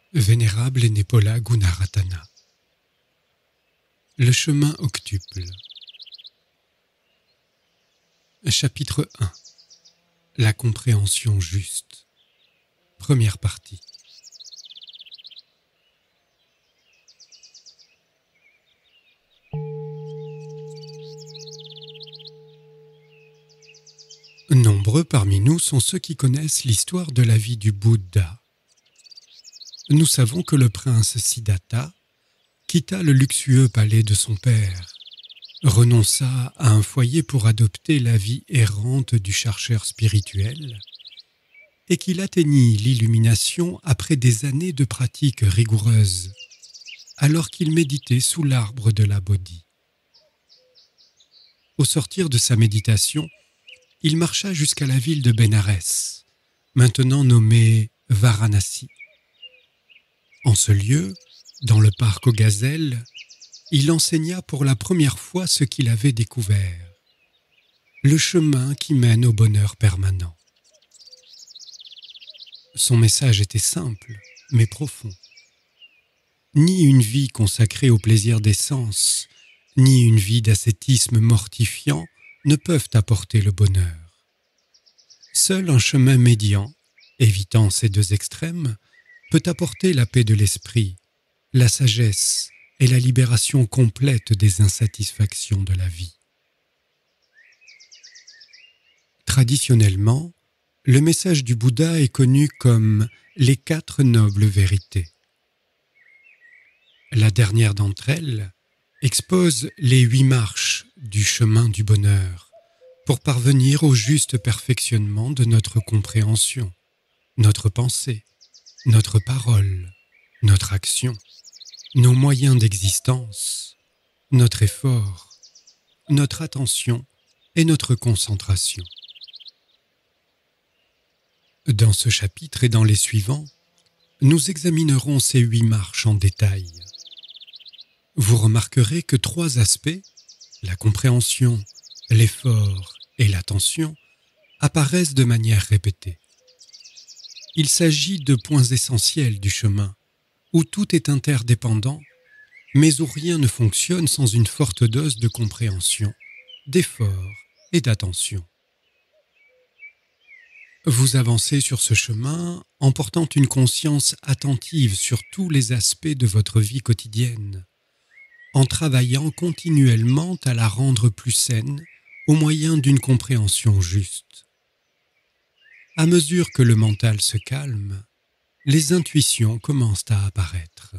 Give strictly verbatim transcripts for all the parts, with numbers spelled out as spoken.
Vénérable Népola Gunaratana. Le chemin octuple. Chapitre un. La compréhension juste. Première partie. Nombreux parmi nous sont ceux qui connaissent l'histoire de la vie du Bouddha. Nous savons que le prince Siddhartha quitta le luxueux palais de son père, renonça à un foyer pour adopter la vie errante du chercheur spirituel et qu'il atteignit l'illumination après des années de pratique rigoureuse, alors qu'il méditait sous l'arbre de la Bodhi. Au sortir de sa méditation, il marcha jusqu'à la ville de Bénarès, maintenant nommée Varanasi. En ce lieu, dans le parc aux gazelles, il enseigna pour la première fois ce qu'il avait découvert, le chemin qui mène au bonheur permanent. Son message était simple, mais profond. Ni une vie consacrée au plaisir des sens, ni une vie d'ascétisme mortifiant ne peuvent apporter le bonheur. Seul un chemin médian, évitant ces deux extrêmes, peut apporter la paix de l'esprit, la sagesse et la libération complète des insatisfactions de la vie. Traditionnellement, le message du Bouddha est connu comme les quatre nobles vérités. La dernière d'entre elles expose les huit marches du chemin du bonheur pour parvenir au juste perfectionnement de notre compréhension, notre pensée, notre parole, notre action, nos moyens d'existence, notre effort, notre attention et notre concentration. Dans ce chapitre et dans les suivants, nous examinerons ces huit marches en détail. Vous remarquerez que trois aspects, la compréhension, l'effort et l'attention, apparaissent de manière répétée. Il s'agit de points essentiels du chemin, où tout est interdépendant, mais où rien ne fonctionne sans une forte dose de compréhension, d'effort et d'attention. Vous avancez sur ce chemin en portant une conscience attentive sur tous les aspects de votre vie quotidienne, en travaillant continuellement à la rendre plus saine au moyen d'une compréhension juste. À mesure que le mental se calme, les intuitions commencent à apparaître.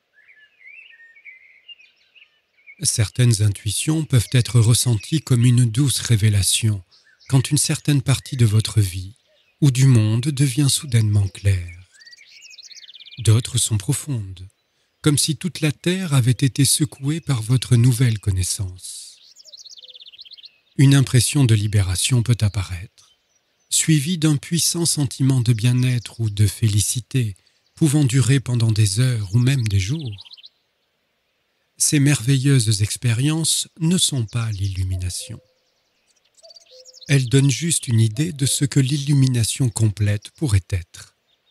Certaines intuitions peuvent être ressenties comme une douce révélation quand une certaine partie de votre vie ou du monde devient soudainement claire. D'autres sont profondes, comme si toute la terre avait été secouée par votre nouvelle connaissance. Une impression de libération peut apparaître, suivie d'un puissant sentiment de bien-être ou de félicité, pouvant durer pendant des heures ou même des jours. Ces merveilleuses expériences ne sont pas l'illumination. Elles donnent juste une idée de ce que l'illumination complète pourrait être.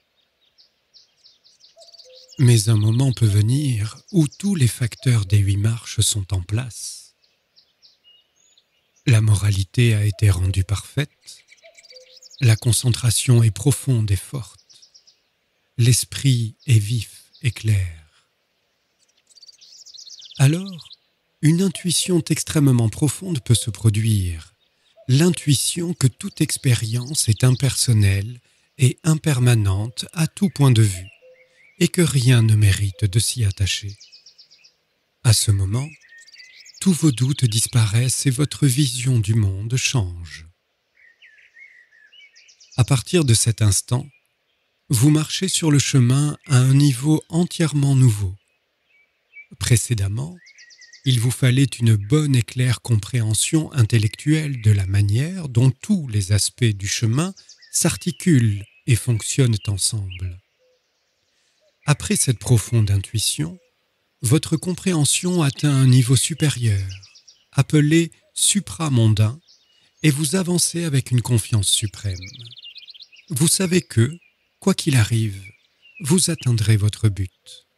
Mais un moment peut venir où tous les facteurs des huit marches sont en place. La moralité a été rendue parfaite, la concentration est profonde et forte, l'esprit est vif et clair. Alors, une intuition extrêmement profonde peut se produire, l'intuition que toute expérience est impersonnelle et impermanente à tout point de vue, et que rien ne mérite de s'y attacher. À ce moment, tous vos doutes disparaissent et votre vision du monde change. À partir de cet instant, vous marchez sur le chemin à un niveau entièrement nouveau. Précédemment, il vous fallait une bonne et claire compréhension intellectuelle de la manière dont tous les aspects du chemin s'articulent et fonctionnent ensemble. Après cette profonde intuition, votre compréhension atteint un niveau supérieur, appelé supramondain, et vous avancez avec une confiance suprême. Vous savez que, quoi qu'il arrive, vous atteindrez votre but.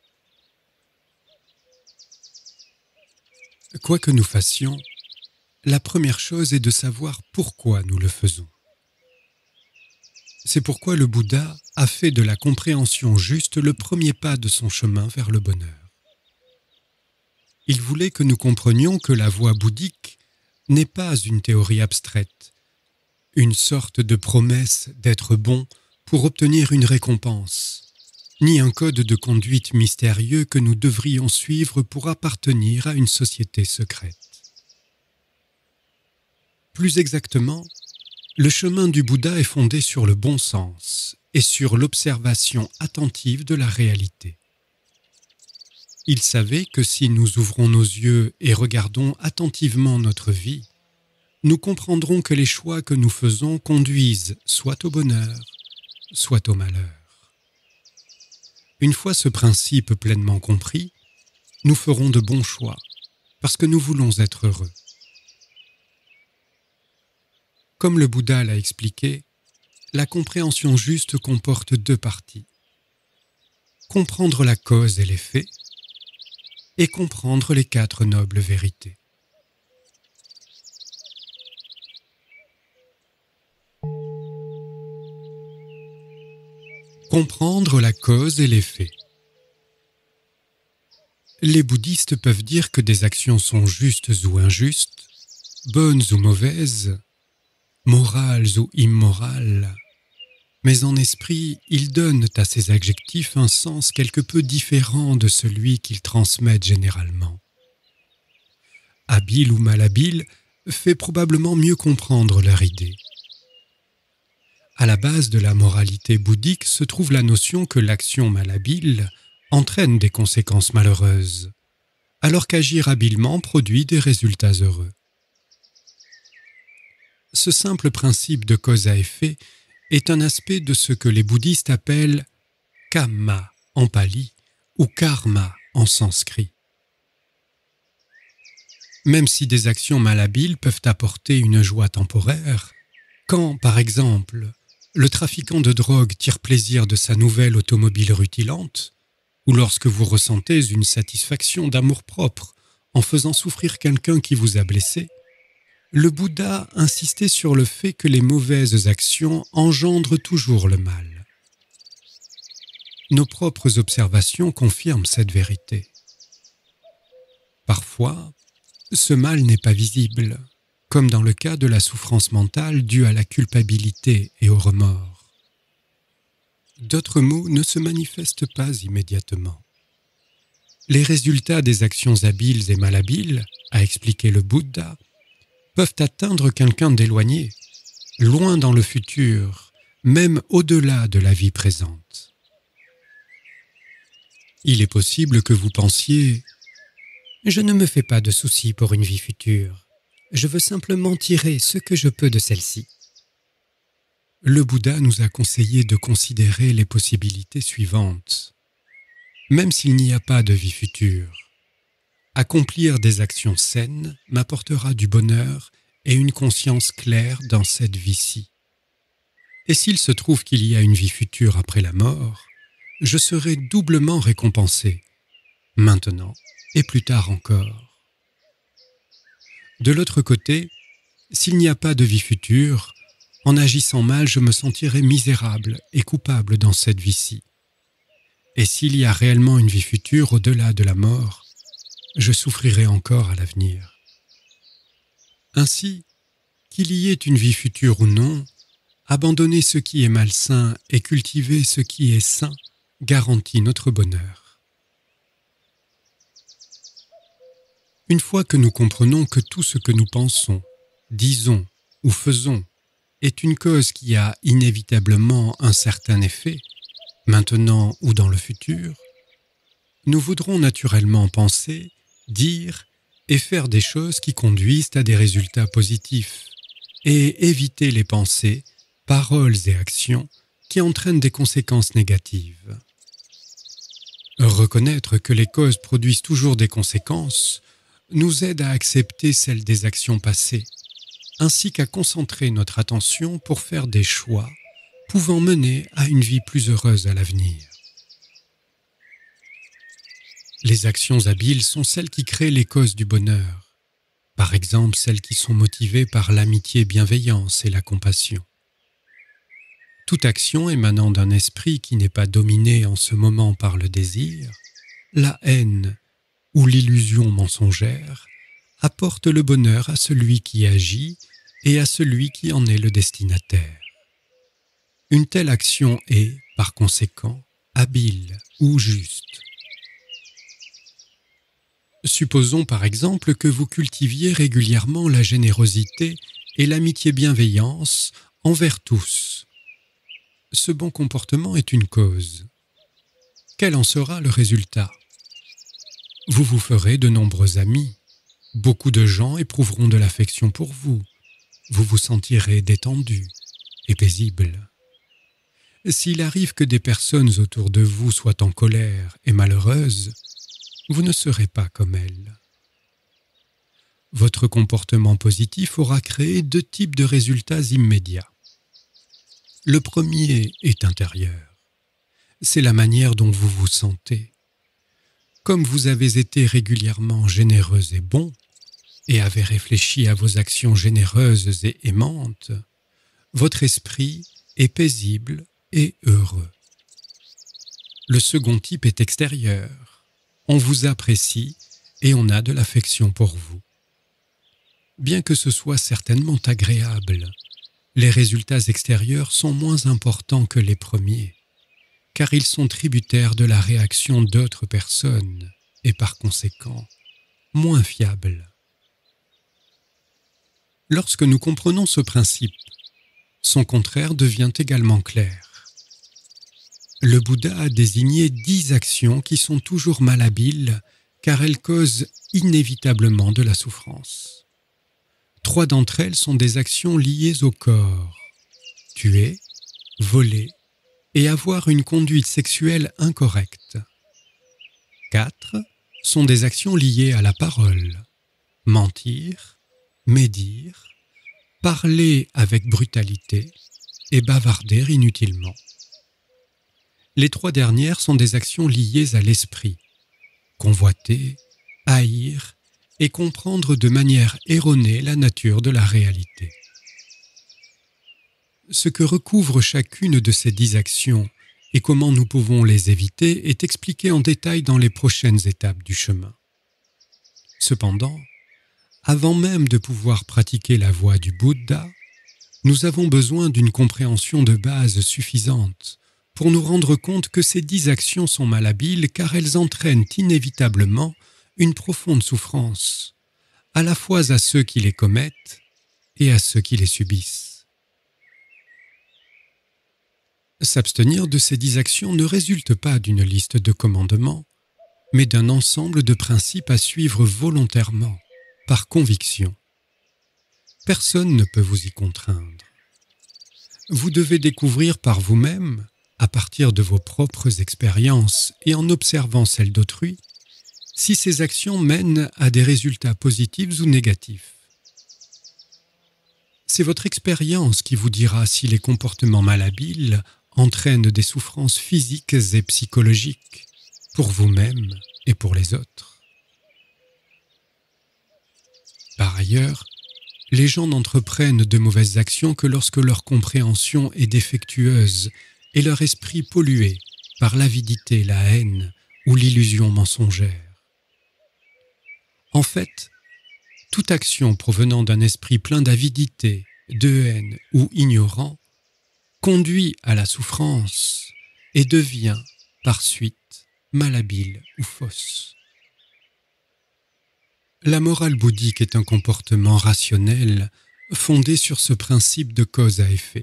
Quoi que nous fassions, la première chose est de savoir pourquoi nous le faisons. C'est pourquoi le Bouddha a fait de la compréhension juste le premier pas de son chemin vers le bonheur. Il voulait que nous comprenions que la voie bouddhique n'est pas une théorie abstraite, une sorte de promesse d'être bon pour obtenir une récompense, ni un code de conduite mystérieux que nous devrions suivre pour appartenir à une société secrète. Plus exactement, le chemin du Bouddha est fondé sur le bon sens et sur l'observation attentive de la réalité. Il savait que si nous ouvrons nos yeux et regardons attentivement notre vie, nous comprendrons que les choix que nous faisons conduisent soit au bonheur, soit au malheur. Une fois ce principe pleinement compris, nous ferons de bons choix, parce que nous voulons être heureux. Comme le Bouddha l'a expliqué, la compréhension juste comporte deux parties. Comprendre la cause et l'effet, et comprendre les quatre nobles vérités. Comprendre la cause et l'effet. Les bouddhistes peuvent dire que des actions sont justes ou injustes, bonnes ou mauvaises, morales ou immorales, mais en esprit, ils donnent à ces adjectifs un sens quelque peu différent de celui qu'ils transmettent généralement. Habile ou malhabile fait probablement mieux comprendre leur idée. À la base de la moralité bouddhique se trouve la notion que l'action malhabile entraîne des conséquences malheureuses, alors qu'agir habilement produit des résultats heureux. Ce simple principe de cause à effet est un aspect de ce que les bouddhistes appellent kamma en pali ou karma en sanskrit. Même si des actions malhabiles peuvent apporter une joie temporaire, quand, par exemple, le trafiquant de drogue tire plaisir de sa nouvelle automobile rutilante, ou lorsque vous ressentez une satisfaction d'amour-propre en faisant souffrir quelqu'un qui vous a blessé, le Bouddha insistait sur le fait que les mauvaises actions engendrent toujours le mal. Nos propres observations confirment cette vérité. Parfois, ce mal n'est pas visible, comme dans le cas de la souffrance mentale due à la culpabilité et au remords. D'autres maux ne se manifestent pas immédiatement. Les résultats des actions habiles et malhabiles, a expliqué le Bouddha, peuvent atteindre quelqu'un d'éloigné, loin dans le futur, même au-delà de la vie présente. Il est possible que vous pensiez « Je ne me fais pas de soucis pour une vie future, je veux simplement tirer ce que je peux de celle-ci. » Le Bouddha nous a conseillé de considérer les possibilités suivantes. Même s'il n'y a pas de vie future, accomplir des actions saines m'apportera du bonheur et une conscience claire dans cette vie-ci. Et s'il se trouve qu'il y a une vie future après la mort, je serai doublement récompensé, maintenant et plus tard encore. De l'autre côté, s'il n'y a pas de vie future, en agissant mal, je me sentirai misérable et coupable dans cette vie-ci. Et s'il y a réellement une vie future au-delà de la mort, je souffrirai encore à l'avenir. Ainsi, qu'il y ait une vie future ou non, abandonner ce qui est malsain et cultiver ce qui est sain garantit notre bonheur. Une fois que nous comprenons que tout ce que nous pensons, disons ou faisons est une cause qui a inévitablement un certain effet, maintenant ou dans le futur, nous voudrons naturellement penser, dire et faire des choses qui conduisent à des résultats positifs et éviter les pensées, paroles et actions qui entraînent des conséquences négatives. Reconnaître que les causes produisent toujours des conséquences nous aide à accepter celles des actions passées, ainsi qu'à concentrer notre attention pour faire des choix pouvant mener à une vie plus heureuse à l'avenir. Les actions habiles sont celles qui créent les causes du bonheur. Par exemple, celles qui sont motivées par l'amitié, bienveillance et la compassion. Toute action émanant d'un esprit qui n'est pas dominé en ce moment par le désir, la haine ou l'illusion mensongère, apporte le bonheur à celui qui agit et à celui qui en est le destinataire. Une telle action est, par conséquent, habile ou juste. Supposons par exemple que vous cultiviez régulièrement la générosité et l'amitié bienveillance envers tous. Ce bon comportement est une cause. Quel en sera le résultat? Vous vous ferez de nombreux amis. Beaucoup de gens éprouveront de l'affection pour vous. Vous vous sentirez détendu et paisible. S'il arrive que des personnes autour de vous soient en colère et malheureuses, vous ne serez pas comme elles. Votre comportement positif aura créé deux types de résultats immédiats. Le premier est intérieur. C'est la manière dont vous vous sentez. Comme vous avez été régulièrement généreux et bon, et avez réfléchi à vos actions généreuses et aimantes, votre esprit est paisible et heureux. Le second type est extérieur. On vous apprécie et on a de l'affection pour vous. Bien que ce soit certainement agréable, les résultats extérieurs sont moins importants que les premiers, car ils sont tributaires de la réaction d'autres personnes et par conséquent, moins fiables. Lorsque nous comprenons ce principe, son contraire devient également clair. Le Bouddha a désigné dix actions qui sont toujours malhabiles car elles causent inévitablement de la souffrance. Trois d'entre elles sont des actions liées au corps: tuer, voler et avoir une conduite sexuelle incorrecte. Quatre sont des actions liées à la parole: mentir, médire, parler avec brutalité et bavarder inutilement. Les trois dernières sont des actions liées à l'esprit: convoiter, haïr et comprendre de manière erronée la nature de la réalité. Ce que recouvre chacune de ces dix actions et comment nous pouvons les éviter est expliqué en détail dans les prochaines étapes du chemin. Cependant, avant même de pouvoir pratiquer la voie du Bouddha, nous avons besoin d'une compréhension de base suffisante pour nous rendre compte que ces dix actions sont malhabiles car elles entraînent inévitablement une profonde souffrance, à la fois à ceux qui les commettent et à ceux qui les subissent. S'abstenir de ces dix actions ne résulte pas d'une liste de commandements, mais d'un ensemble de principes à suivre volontairement, par conviction. Personne ne peut vous y contraindre. Vous devez découvrir par vous-même, à partir de vos propres expériences et en observant celles d'autrui, si ces actions mènent à des résultats positifs ou négatifs. C'est votre expérience qui vous dira si les comportements malhabiles entraînent des souffrances physiques et psychologiques, pour vous-même et pour les autres. Par ailleurs, les gens n'entreprennent de mauvaises actions que lorsque leur compréhension est défectueuse et leur esprit pollué par l'avidité, la haine ou l'illusion mensongère. En fait, toute action provenant d'un esprit plein d'avidité, de haine ou ignorant conduit à la souffrance et devient, par suite, malhabile ou fausse. La morale bouddhique est un comportement rationnel fondé sur ce principe de cause à effet.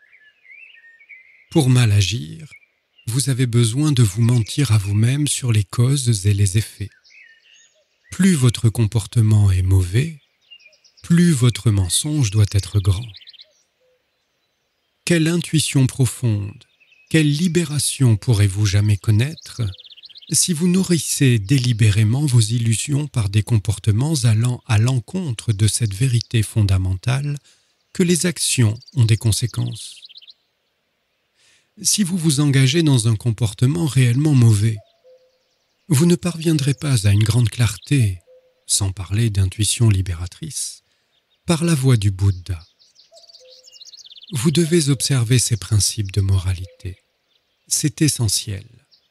Pour mal agir, vous avez besoin de vous mentir à vous-même sur les causes et les effets. Plus votre comportement est mauvais, plus votre mensonge doit être grand. Quelle intuition profonde, quelle libération pourrez-vous jamais connaître si vous nourrissez délibérément vos illusions par des comportements allant à l'encontre de cette vérité fondamentale que les actions ont des conséquences. Si vous vous engagez dans un comportement réellement mauvais, Vous ne parviendrez pas à une grande clarté, sans parler d'intuition libératrice, par la voie du Bouddha. Vous devez observer ces principes de moralité. C'est essentiel.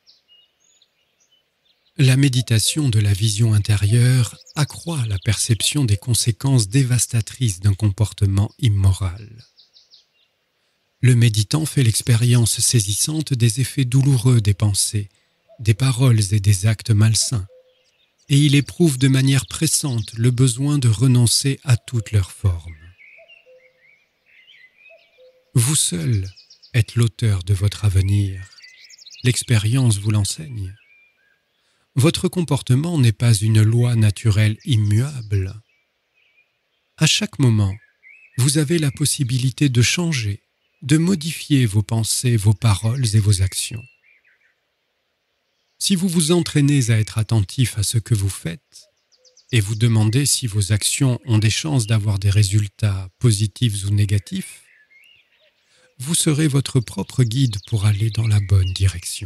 La méditation de la vision intérieure accroît la perception des conséquences dévastatrices d'un comportement immoral. Le méditant fait l'expérience saisissante des effets douloureux des pensées, des paroles et des actes malsains, et il éprouve de manière pressante le besoin de renoncer à toutes leurs formes. Vous seul êtes l'auteur de votre avenir. L'expérience vous l'enseigne. Votre comportement n'est pas une loi naturelle immuable. À chaque moment, vous avez la possibilité de changer, de modifier vos pensées, vos paroles et vos actions. Si vous vous entraînez à être attentif à ce que vous faites et vous demandez si vos actions ont des chances d'avoir des résultats positifs ou négatifs, vous serez votre propre guide pour aller dans la bonne direction.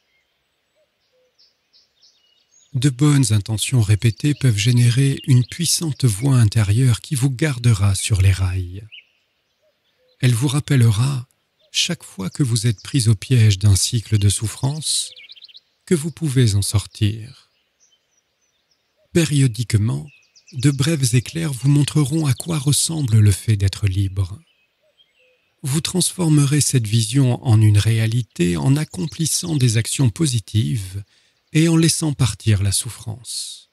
De bonnes intentions répétées peuvent générer une puissante voix intérieure qui vous gardera sur les rails. Elle vous rappellera, chaque fois que vous êtes pris au piège d'un cycle de souffrance, que vous pouvez en sortir. Périodiquement, de brefs éclairs vous montreront à quoi ressemble le fait d'être libre. Vous transformerez cette vision en une réalité en accomplissant des actions positives et en laissant partir la souffrance.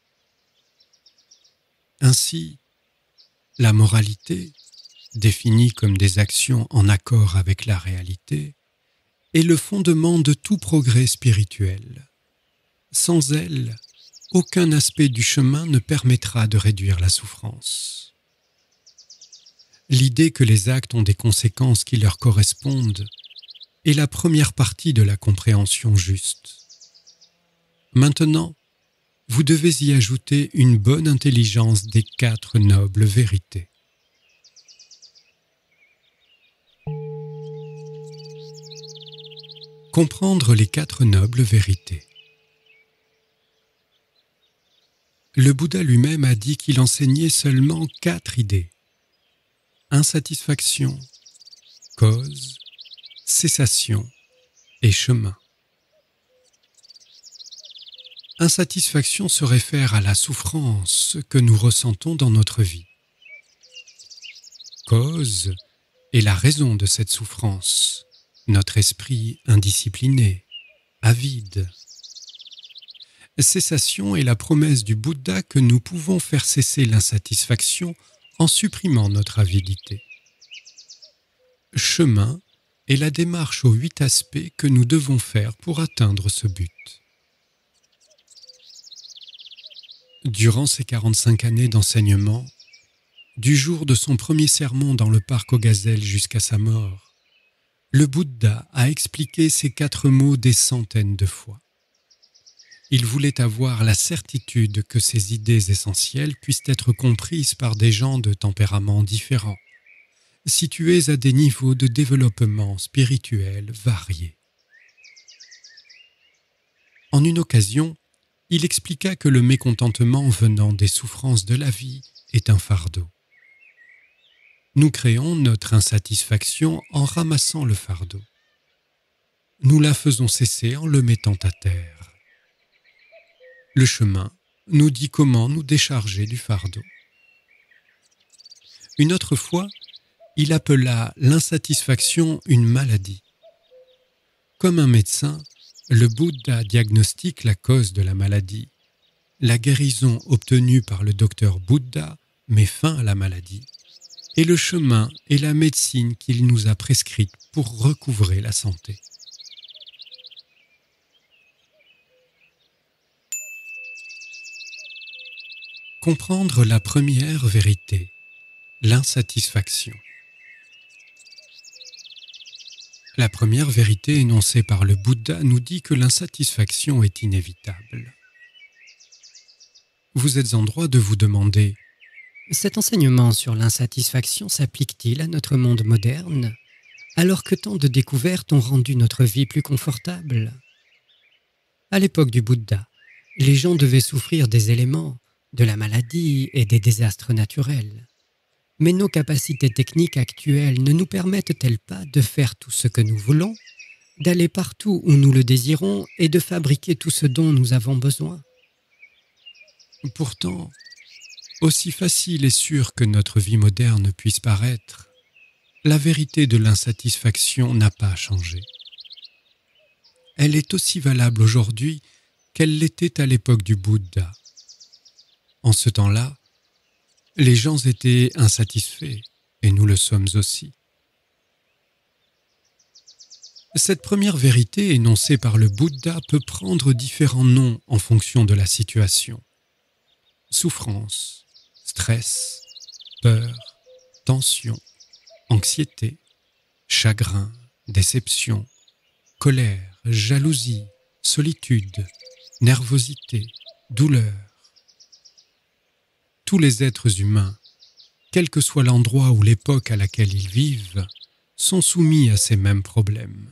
Ainsi, la moralité, définie comme des actions en accord avec la réalité, est le fondement de tout progrès spirituel. Sans elle, aucun aspect du chemin ne permettra de réduire la souffrance. L'idée que les actes ont des conséquences qui leur correspondent est la première partie de la compréhension juste. Maintenant, vous devez y ajouter une bonne intelligence des quatre nobles vérités. Comprendre les quatre nobles vérités. Le Bouddha lui-même a dit qu'il enseignait seulement quatre idées. Insatisfaction, cause, cessation et chemin. Insatisfaction se réfère à la souffrance que nous ressentons dans notre vie. Cause est la raison de cette souffrance, notre esprit indiscipliné, avide. Cessation est la promesse du Bouddha que nous pouvons faire cesser l'insatisfaction en supprimant notre avidité. Chemin est la démarche aux huit aspects que nous devons faire pour atteindre ce but. Durant ses quarante-cinq années d'enseignement, du jour de son premier sermon dans le parc aux gazelles jusqu'à sa mort, le Bouddha a expliqué ces quatre mots des centaines de fois. Il voulait avoir la certitude que ces idées essentielles puissent être comprises par des gens de tempéraments différents, situés à des niveaux de développement spirituel variés. En une occasion, il expliqua que le mécontentement venant des souffrances de la vie est un fardeau. Nous créons notre insatisfaction en ramassant le fardeau. Nous la faisons cesser en le mettant à terre. Le chemin nous dit comment nous décharger du fardeau. Une autre fois, il appela l'insatisfaction une maladie. Comme un médecin, le Bouddha diagnostique la cause de la maladie. La guérison obtenue par le docteur Bouddha met fin à la maladie. Et le chemin est la médecine qu'il nous a prescrite pour recouvrer la santé. Comprendre la première vérité, l'insatisfaction. La première vérité énoncée par le Bouddha nous dit que l'insatisfaction est inévitable. Vous êtes en droit de vous demander « Cet enseignement sur l'insatisfaction s'applique-t-il à notre monde moderne, alors que tant de découvertes ont rendu notre vie plus confortable ?» À l'époque du Bouddha, Les gens devaient souffrir des éléments, de la maladie et des désastres naturels. Mais nos capacités techniques actuelles ne nous permettent-elles pas de faire tout ce que nous voulons, d'aller partout où nous le désirons et de fabriquer tout ce dont nous avons besoin? Pourtant, aussi facile et sûr que notre vie moderne puisse paraître, la vérité de l'insatisfaction n'a pas changé. Elle est aussi valable aujourd'hui qu'elle l'était à l'époque du Bouddha. En ce temps-là, les gens étaient insatisfaits, et nous le sommes aussi. Cette première vérité énoncée par le Bouddha peut prendre différents noms en fonction de la situation. Souffrance, stress, peur, tension, anxiété, chagrin, déception, colère, jalousie, solitude, nervosité, douleur. Tous les êtres humains, quel que soit l'endroit ou l'époque à laquelle ils vivent, sont soumis à ces mêmes problèmes.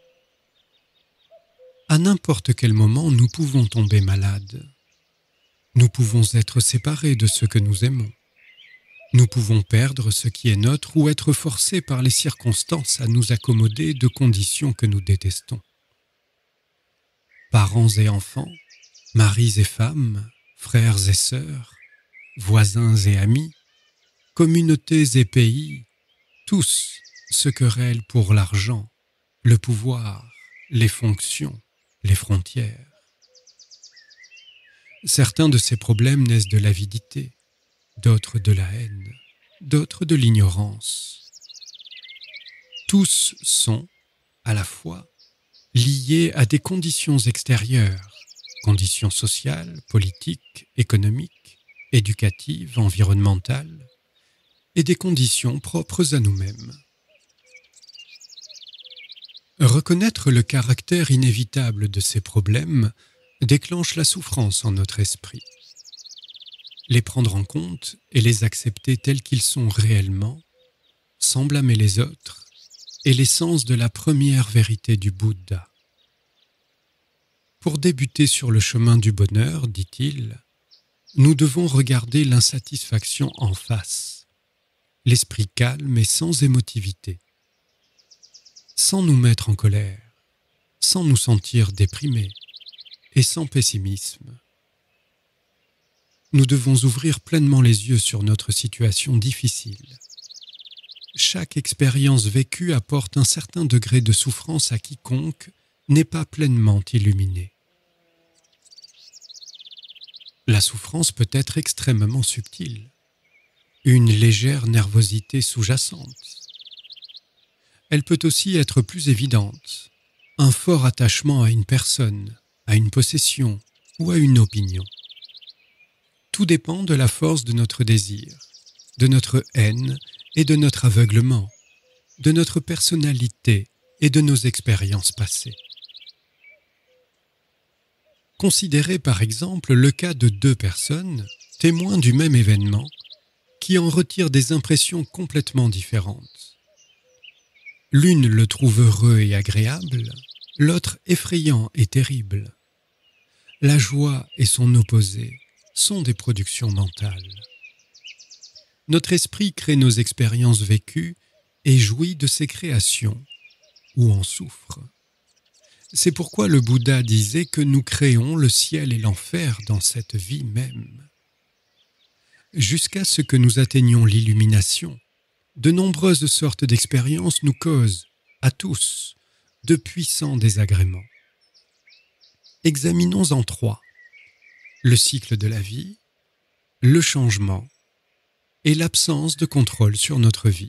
À n'importe quel moment, nous pouvons tomber malades. Nous pouvons être séparés de ceux que nous aimons. Nous pouvons perdre ce qui est nôtre ou être forcés par les circonstances à nous accommoder de conditions que nous détestons. Parents et enfants, maris et femmes, frères et sœurs, voisins et amis, communautés et pays, tous se querellent pour l'argent, le pouvoir, les fonctions, les frontières. Certains de ces problèmes naissent de l'avidité, d'autres de la haine, d'autres de l'ignorance. Tous sont, à la fois, liés à des conditions extérieures, conditions sociales, politiques, économiques, éducatives, environnementales, et des conditions propres à nous-mêmes. Reconnaître le caractère inévitable de ces problèmes déclenche la souffrance en notre esprit. Les prendre en compte et les accepter tels qu'ils sont réellement, sans blâmer les autres, est l'essence de la première vérité du Bouddha. Pour débuter sur le chemin du bonheur, dit-il, nous devons regarder l'insatisfaction en face, l'esprit calme et sans émotivité, sans nous mettre en colère, sans nous sentir déprimés et sans pessimisme. Nous devons ouvrir pleinement les yeux sur notre situation difficile. Chaque expérience vécue apporte un certain degré de souffrance à quiconque n'est pas pleinement illuminé. La souffrance peut être extrêmement subtile, une légère nervosité sous-jacente. Elle peut aussi être plus évidente, un fort attachement à une personne, à une possession ou à une opinion. Tout dépend de la force de notre désir, de notre haine et de notre aveuglement, de notre personnalité et de nos expériences passées. Considérez par exemple le cas de deux personnes, témoins du même événement, qui en retirent des impressions complètement différentes. L'une le trouve heureux et agréable, l'autre effrayant et terrible. La joie et son opposé sont des productions mentales. Notre esprit crée nos expériences vécues et jouit de ces créations, ou en souffre. C'est pourquoi le Bouddha disait que nous créons le ciel et l'enfer dans cette vie même. Jusqu'à ce que nous atteignions l'illumination, de nombreuses sortes d'expériences nous causent, à tous, de puissants désagréments. Examinons-en trois: le cycle de la vie, le changement et l'absence de contrôle sur notre vie.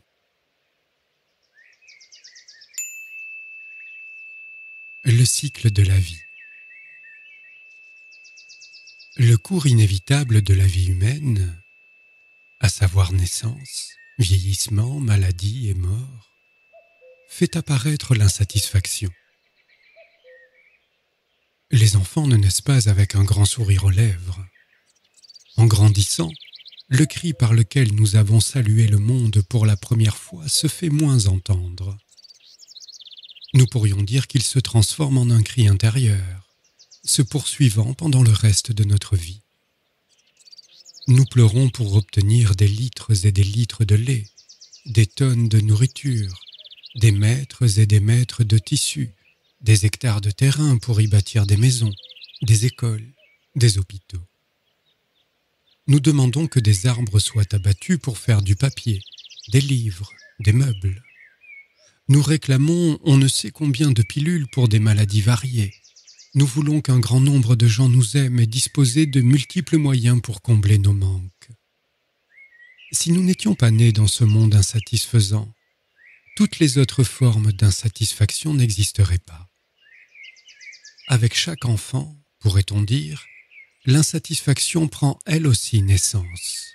Le cycle de la vie. Le cours inévitable de la vie humaine, à savoir naissance, vieillissement, maladie et mort, fait apparaître l'insatisfaction. Les enfants ne naissent pas avec un grand sourire aux lèvres. En grandissant, le cri par lequel nous avons salué le monde pour la première fois se fait moins entendre. Nous pourrions dire qu'il se transforme en un cri intérieur, se poursuivant pendant le reste de notre vie. Nous pleurons pour obtenir des litres et des litres de lait, des tonnes de nourriture, des mètres et des mètres de tissus, des hectares de terrain pour y bâtir des maisons, des écoles, des hôpitaux. Nous demandons que des arbres soient abattus pour faire du papier, des livres, des meubles. Nous réclamons on ne sait combien de pilules pour des maladies variées. Nous voulons qu'un grand nombre de gens nous aiment et disposer de multiples moyens pour combler nos manques. Si nous n'étions pas nés dans ce monde insatisfaisant, toutes les autres formes d'insatisfaction n'existeraient pas. Avec chaque enfant, pourrait-on dire, l'insatisfaction prend elle aussi naissance.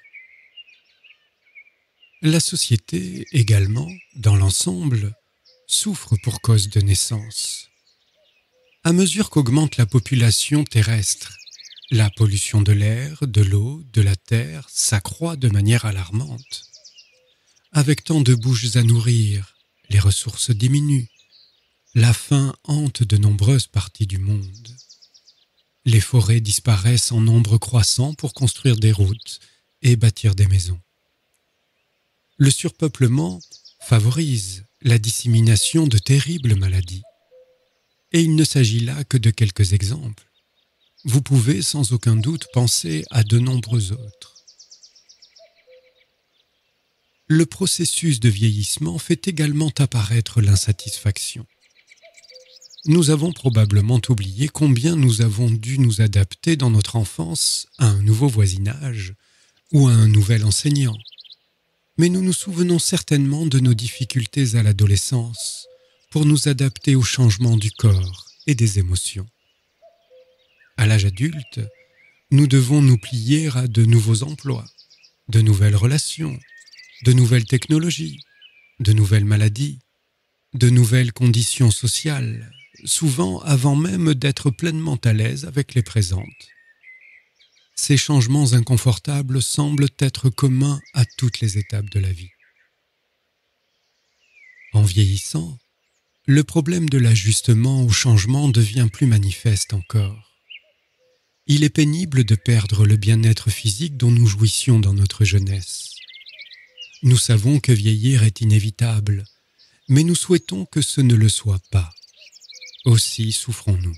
La société, également, dans l'ensemble, souffre pour cause de naissance. À mesure qu'augmente la population terrestre, la pollution de l'air, de l'eau, de la terre s'accroît de manière alarmante. Avec tant de bouches à nourrir, les ressources diminuent. La faim hante de nombreuses parties du monde. Les forêts disparaissent en nombre croissant pour construire des routes et bâtir des maisons. Le surpeuplement favorise la dissémination de terribles maladies. Et il ne s'agit là que de quelques exemples. Vous pouvez sans aucun doute penser à de nombreux autres. Le processus de vieillissement fait également apparaître l'insatisfaction. Nous avons probablement oublié combien nous avons dû nous adapter dans notre enfance à un nouveau voisinage ou à un nouvel enseignant. Mais nous nous souvenons certainement de nos difficultés à l'adolescence pour nous adapter aux changements du corps et des émotions. À l'âge adulte, nous devons nous plier à de nouveaux emplois, de nouvelles relations, de nouvelles technologies, de nouvelles maladies, de nouvelles conditions sociales, souvent avant même d'être pleinement à l'aise avec les présentes. Ces changements inconfortables semblent être communs à toutes les étapes de la vie. En vieillissant, le problème de l'ajustement au changement devient plus manifeste encore. Il est pénible de perdre le bien-être physique dont nous jouissions dans notre jeunesse. Nous savons que vieillir est inévitable, mais nous souhaitons que ce ne le soit pas. Aussi souffrons-nous.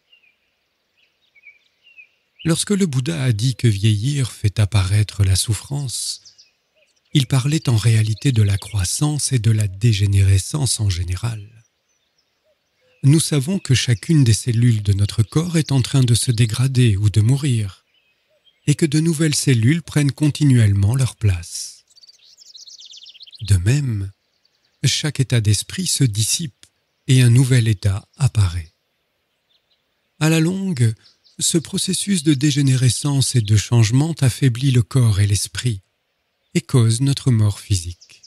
Lorsque le Bouddha a dit que vieillir fait apparaître la souffrance, il parlait en réalité de la croissance et de la dégénérescence en général. Nous savons que chacune des cellules de notre corps est en train de se dégrader ou de mourir, et que de nouvelles cellules prennent continuellement leur place. De même, chaque état d'esprit se dissipe et un nouvel état apparaît. À la longue, ce processus de dégénérescence et de changement affaiblit le corps et l'esprit et cause notre mort physique.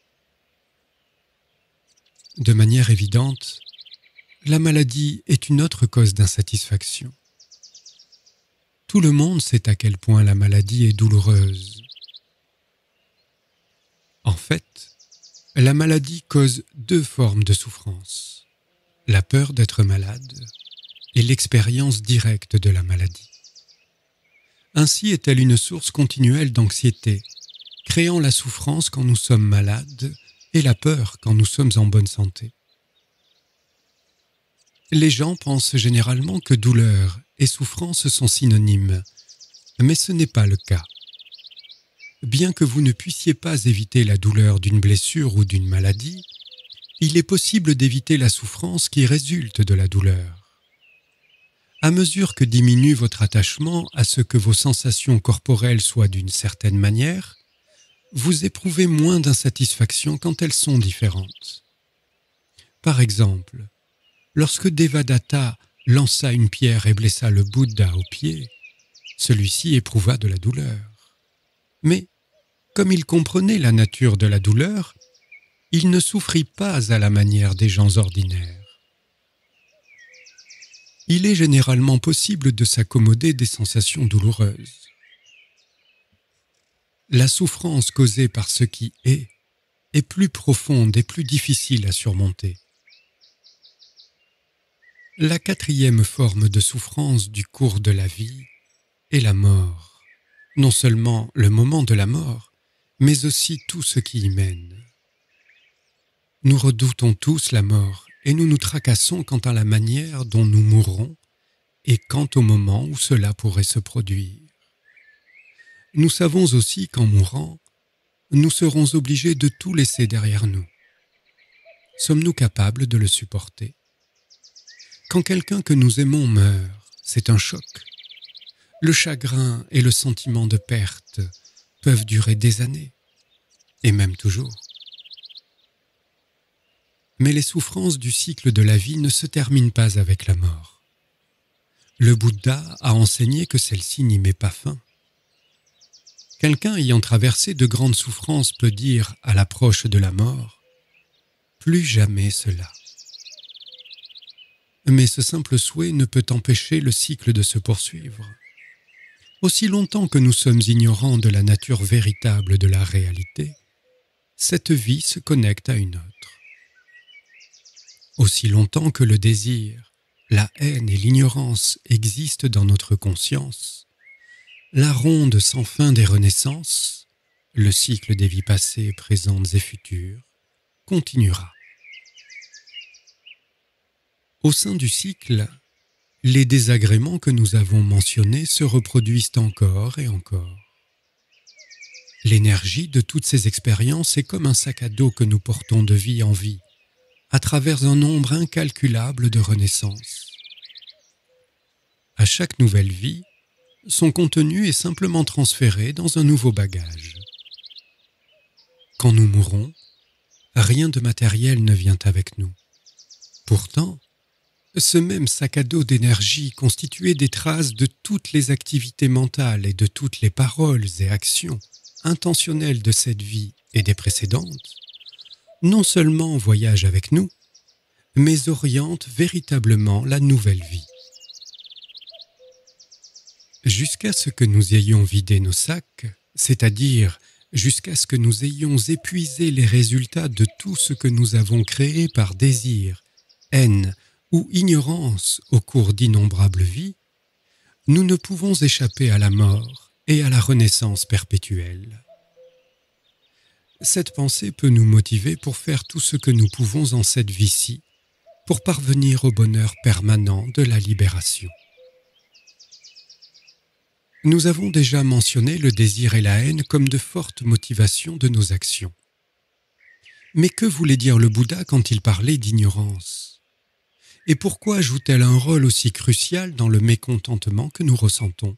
De manière évidente, la maladie est une autre cause d'insatisfaction. Tout le monde sait à quel point la maladie est douloureuse. En fait, la maladie cause deux formes de souffrance, la peur d'être malade et l'expérience directe de la maladie. Ainsi est-elle une source continuelle d'anxiété, créant la souffrance quand nous sommes malades et la peur quand nous sommes en bonne santé. Les gens pensent généralement que douleur et souffrance sont synonymes, mais ce n'est pas le cas. Bien que vous ne puissiez pas éviter la douleur d'une blessure ou d'une maladie, il est possible d'éviter la souffrance qui résulte de la douleur. À mesure que diminue votre attachement à ce que vos sensations corporelles soient d'une certaine manière, vous éprouvez moins d'insatisfaction quand elles sont différentes. Par exemple, lorsque Devadatta lança une pierre et blessa le Bouddha au pied, celui-ci éprouva de la douleur. Mais, comme il comprenait la nature de la douleur, il ne souffrit pas à la manière des gens ordinaires. Il est généralement possible de s'accommoder des sensations douloureuses. La souffrance causée par ce qui est est plus profonde et plus difficile à surmonter. La quatrième forme de souffrance du cours de la vie est la mort. Non seulement le moment de la mort, mais aussi tout ce qui y mène. Nous redoutons tous la mort et nous nous tracassons quant à la manière dont nous mourrons et quant au moment où cela pourrait se produire. Nous savons aussi qu'en mourant, nous serons obligés de tout laisser derrière nous. Sommes-nous capables de le supporter? Quand quelqu'un que nous aimons meurt, c'est un choc. Le chagrin et le sentiment de perte peuvent durer des années, et même toujours. Mais les souffrances du cycle de la vie ne se terminent pas avec la mort. Le Bouddha a enseigné que celle-ci n'y met pas fin. Quelqu'un ayant traversé de grandes souffrances peut dire à l'approche de la mort « Plus jamais cela ». Mais ce simple souhait ne peut empêcher le cycle de se poursuivre. Aussi longtemps que nous sommes ignorants de la nature véritable de la réalité, cette vie se connecte à une autre. Aussi longtemps que le désir, la haine et l'ignorance existent dans notre conscience, la ronde sans fin des renaissances, le cycle des vies passées, présentes et futures, continuera. Au sein du cycle, les désagréments que nous avons mentionnés se reproduisent encore et encore. L'énergie de toutes ces expériences est comme un sac à dos que nous portons de vie en vie, à travers un nombre incalculable de renaissances. À chaque nouvelle vie, son contenu est simplement transféré dans un nouveau bagage. Quand nous mourons, rien de matériel ne vient avec nous. Pourtant, ce même sac à dos d'énergie constitué des traces de toutes les activités mentales et de toutes les paroles et actions intentionnelles de cette vie et des précédentes, non seulement voyage avec nous, mais oriente véritablement la nouvelle vie. Jusqu'à ce que nous ayons vidé nos sacs, c'est-à-dire jusqu'à ce que nous ayons épuisé les résultats de tout ce que nous avons créé par désir, haine ou ignorance au cours d'innombrables vies, nous ne pouvons échapper à la mort et à la renaissance perpétuelle. Cette pensée peut nous motiver pour faire tout ce que nous pouvons en cette vie-ci, pour parvenir au bonheur permanent de la libération. Nous avons déjà mentionné le désir et la haine comme de fortes motivations de nos actions. Mais que voulait dire le Bouddha quand il parlait d'ignorance? Et pourquoi joue-t-elle un rôle aussi crucial dans le mécontentement que nous ressentons?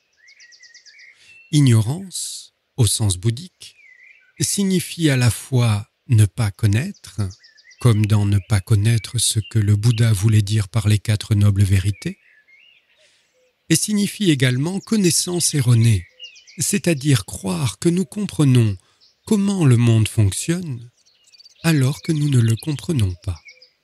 Ignorance, au sens bouddhique, signifie à la fois ne pas connaître, comme dans ne pas connaître ce que le Bouddha voulait dire par les quatre nobles vérités, et signifie également connaissance erronée, c'est-à-dire croire que nous comprenons comment le monde fonctionne alors que nous ne le comprenons pas.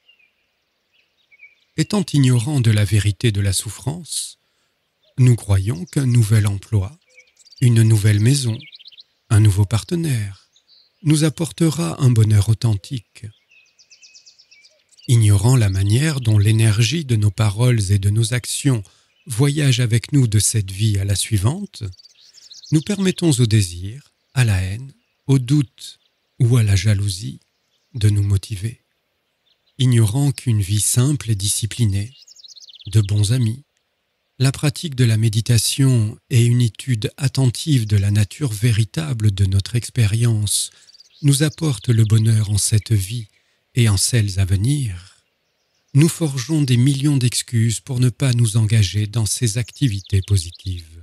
Étant ignorants de la vérité de la souffrance, nous croyons qu'un nouvel emploi, une nouvelle maison, un nouveau partenaire, nous apportera un bonheur authentique. Ignorant la manière dont l'énergie de nos paroles et de nos actions voyage avec nous de cette vie à la suivante, nous permettons au désir, à la haine, au doute ou à la jalousie de nous motiver. Ignorant qu'une vie simple et disciplinée, de bons amis, la pratique de la méditation et une étude attentive de la nature véritable de notre expérience nous apportent le bonheur en cette vie et en celles à venir, nous forgeons des millions d'excuses pour ne pas nous engager dans ces activités positives.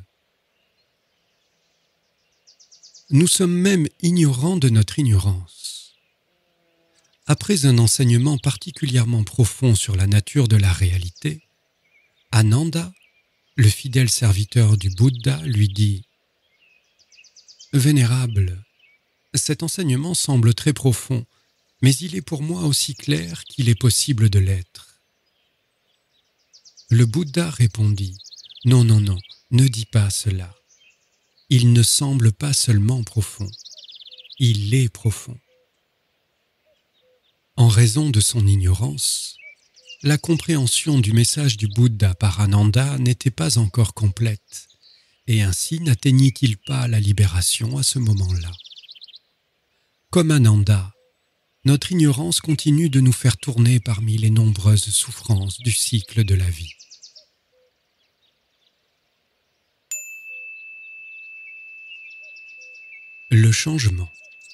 Nous sommes même ignorants de notre ignorance. Après un enseignement particulièrement profond sur la nature de la réalité, Ananda, le fidèle serviteur du Bouddha, lui dit « Vénérable, cet enseignement semble très profond, mais il est pour moi aussi clair qu'il est possible de l'être. » Le Bouddha répondit « Non, non, non, ne dis pas cela. Il ne semble pas seulement profond, il est profond. » En raison de son ignorance, la compréhension du message du Bouddha par Ananda n'était pas encore complète, et ainsi n'atteignit-il pas la libération à ce moment-là. Comme Ananda, notre ignorance continue de nous faire tourner parmi les nombreuses souffrances du cycle de la vie. Le changement.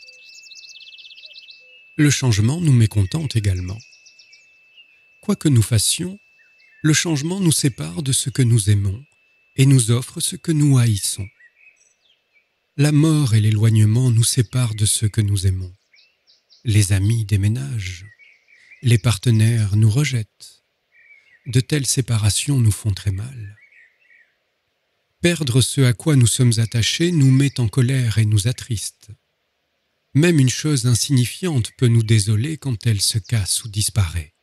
Le changement nous mécontente également. Quoi que nous fassions, le changement nous sépare de ce que nous aimons et nous offre ce que nous haïssons. La mort et l'éloignement nous séparent de ceux que nous aimons. Les amis déménagent, les partenaires nous rejettent. De telles séparations nous font très mal. Perdre ce à quoi nous sommes attachés nous met en colère et nous attriste. Même une chose insignifiante peut nous désoler quand elle se casse ou disparaît.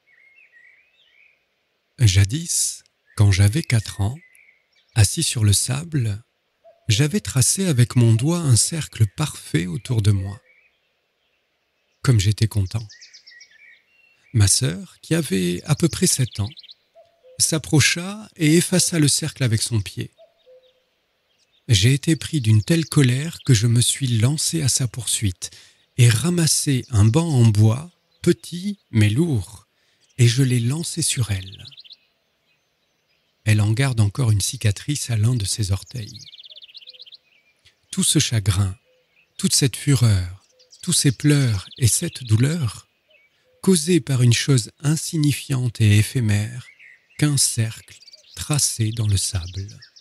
Jadis, quand j'avais quatre ans, assis sur le sable, j'avais tracé avec mon doigt un cercle parfait autour de moi. Comme j'étais content. Ma sœur, qui avait à peu près sept ans, s'approcha et effaça le cercle avec son pied. J'ai été pris d'une telle colère que je me suis lancé à sa poursuite et ramassé un banc en bois, petit mais lourd, et je l'ai lancé sur elle. Elle en garde encore une cicatrice à l'un de ses orteils. Tout ce chagrin, toute cette fureur, tous ces pleurs et cette douleur, causés par une chose insignifiante et éphémère qu'un cercle tracé dans le sable.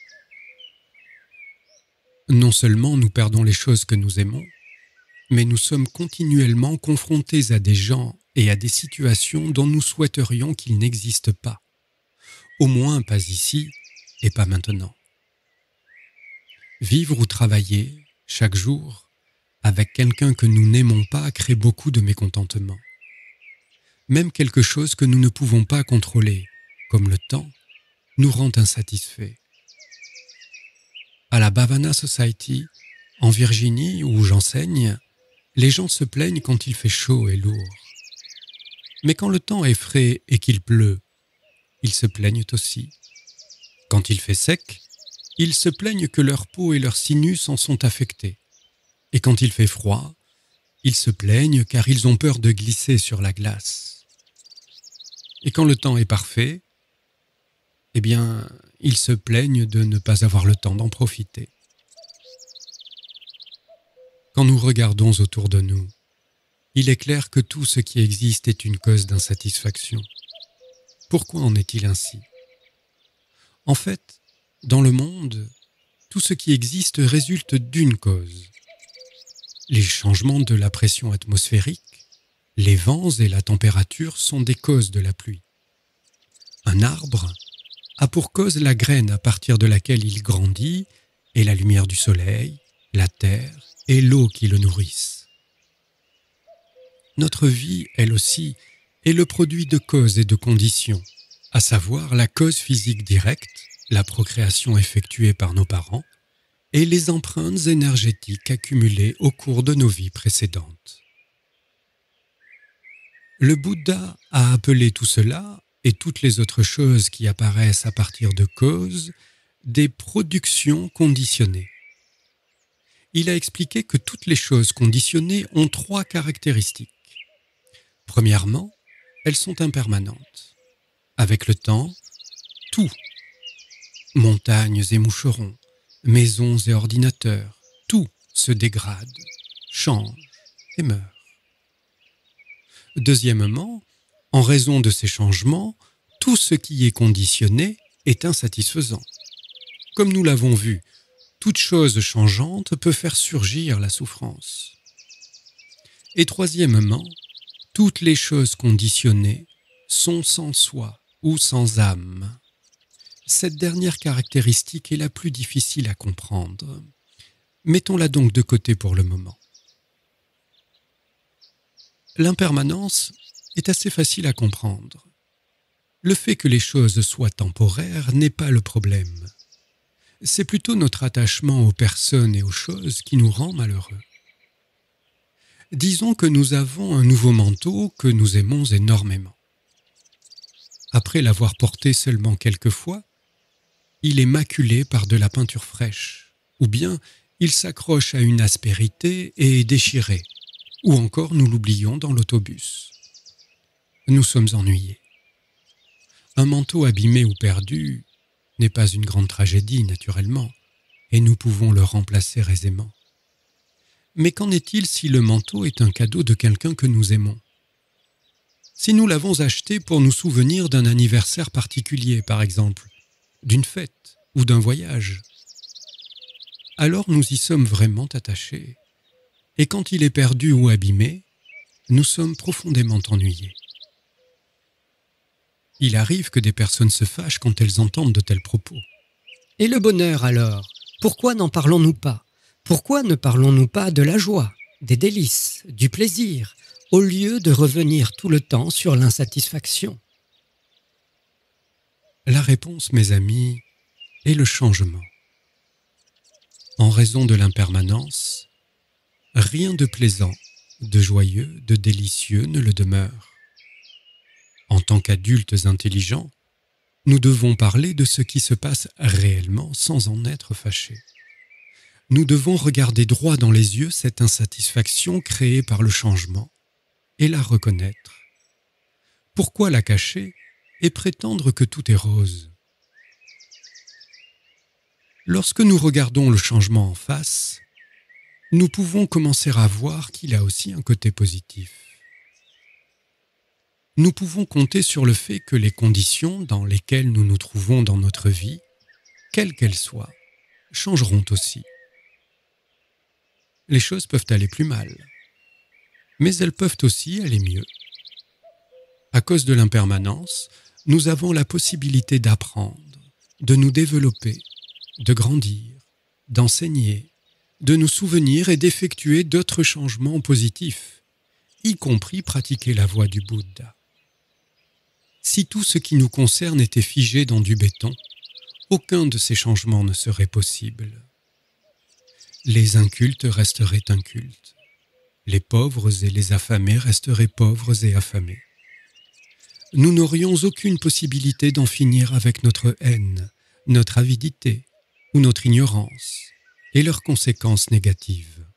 Non seulement nous perdons les choses que nous aimons, mais nous sommes continuellement confrontés à des gens et à des situations dont nous souhaiterions qu'ils n'existent pas. Au moins pas ici et pas maintenant. Vivre ou travailler, chaque jour, avec quelqu'un que nous n'aimons pas crée beaucoup de mécontentement. Même quelque chose que nous ne pouvons pas contrôler, comme le temps, nous rend insatisfaits. À la Bhavana Society, en Virginie, où j'enseigne, les gens se plaignent quand il fait chaud et lourd. Mais quand le temps est frais et qu'il pleut, ils se plaignent aussi. Quand il fait sec, ils se plaignent que leur peau et leurs sinus en sont affectés. Et quand il fait froid, ils se plaignent car ils ont peur de glisser sur la glace. Et quand le temps est parfait, eh bien, ils se plaignent de ne pas avoir le temps d'en profiter. Quand nous regardons autour de nous, il est clair que tout ce qui existe est une cause d'insatisfaction. Pourquoi en est-il ainsi? En fait, dans le monde, tout ce qui existe résulte d'une cause. Les changements de la pression atmosphérique, les vents et la température sont des causes de la pluie. Un arbre a pour cause la graine à partir de laquelle il grandit et la lumière du soleil, la terre et l'eau qui le nourrissent. Notre vie, elle aussi, est le produit de causes et de conditions, à savoir la cause physique directe, la procréation effectuée par nos parents, et les empreintes énergétiques accumulées au cours de nos vies précédentes. Le Bouddha a appelé tout cela, et toutes les autres choses qui apparaissent à partir de causes, des productions conditionnées. Il a expliqué que toutes les choses conditionnées ont trois caractéristiques. Premièrement, elles sont impermanentes. Avec le temps, tout, montagnes et moucherons, maisons et ordinateurs, tout se dégrade, change et meurt. Deuxièmement, en raison de ces changements, tout ce qui est conditionné est insatisfaisant. Comme nous l'avons vu, toute chose changeante peut faire surgir la souffrance. Et troisièmement, toutes les choses conditionnées sont sans soi ou sans âme. Cette dernière caractéristique est la plus difficile à comprendre. Mettons-la donc de côté pour le moment. L'impermanence est assez facile à comprendre. Le fait que les choses soient temporaires n'est pas le problème. C'est plutôt notre attachement aux personnes et aux choses qui nous rend malheureux. Disons que nous avons un nouveau manteau que nous aimons énormément. après l'avoir porté seulement quelques fois, il est maculé par de la peinture fraîche, ou bien il s'accroche à une aspérité et est déchiré, ou encore nous l'oublions dans l'autobus. Nous sommes ennuyés. Un manteau abîmé ou perdu n'est pas une grande tragédie, naturellement, et nous pouvons le remplacer aisément. Mais qu'en est-il si le manteau est un cadeau de quelqu'un que nous aimons? Si nous l'avons acheté pour nous souvenir d'un anniversaire particulier, par exemple, d'une fête ou d'un voyage, alors nous y sommes vraiment attachés. Et quand il est perdu ou abîmé, nous sommes profondément ennuyés. Il arrive que des personnes se fâchent quand elles entendent de tels propos. Et le bonheur alors? Pourquoi n'en parlons-nous pas? Pourquoi ne parlons-nous pas de la joie, des délices, du plaisir, au lieu de revenir tout le temps sur l'insatisfaction? La réponse, mes amis, est le changement. En raison de l'impermanence, rien de plaisant, de joyeux, de délicieux ne le demeure. En tant qu'adultes intelligents, nous devons parler de ce qui se passe réellement sans en être fâchés. Nous devons regarder droit dans les yeux cette insatisfaction créée par le changement et la reconnaître. Pourquoi la cacher et prétendre que tout est rose? Lorsque nous regardons le changement en face, nous pouvons commencer à voir qu'il a aussi un côté positif. Nous pouvons compter sur le fait que les conditions dans lesquelles nous nous trouvons dans notre vie, quelles qu'elles soient, changeront aussi. Les choses peuvent aller plus mal, mais elles peuvent aussi aller mieux. À cause de l'impermanence, nous avons la possibilité d'apprendre, de nous développer, de grandir, d'enseigner, de nous souvenir et d'effectuer d'autres changements positifs, y compris pratiquer la voie du Bouddha. Si tout ce qui nous concerne était figé dans du béton, aucun de ces changements ne serait possible. Les incultes resteraient incultes. Les pauvres et les affamés resteraient pauvres et affamés. Nous n'aurions aucune possibilité d'en finir avec notre haine, notre avidité ou notre ignorance et leurs conséquences négatives.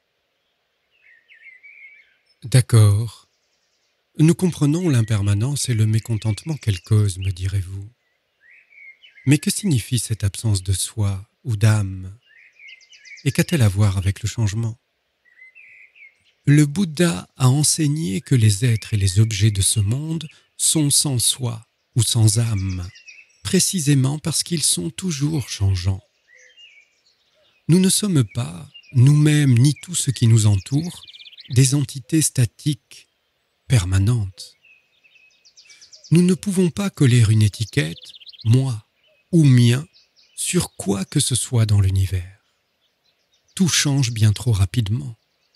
D'accord. Nous comprenons l'impermanence et le mécontentement qu'elle cause, me direz-vous. Mais que signifie cette absence de soi ou d'âme? Et qu'a-t-elle à voir avec le changement? Le Bouddha a enseigné que les êtres et les objets de ce monde sont sans soi ou sans âme, précisément parce qu'ils sont toujours changeants. Nous ne sommes pas, nous-mêmes ni tout ce qui nous entoure, des entités statiques, permanente. Nous ne pouvons pas coller une étiquette « moi » ou « mien » sur quoi que ce soit dans l'univers. Tout change bien trop rapidement.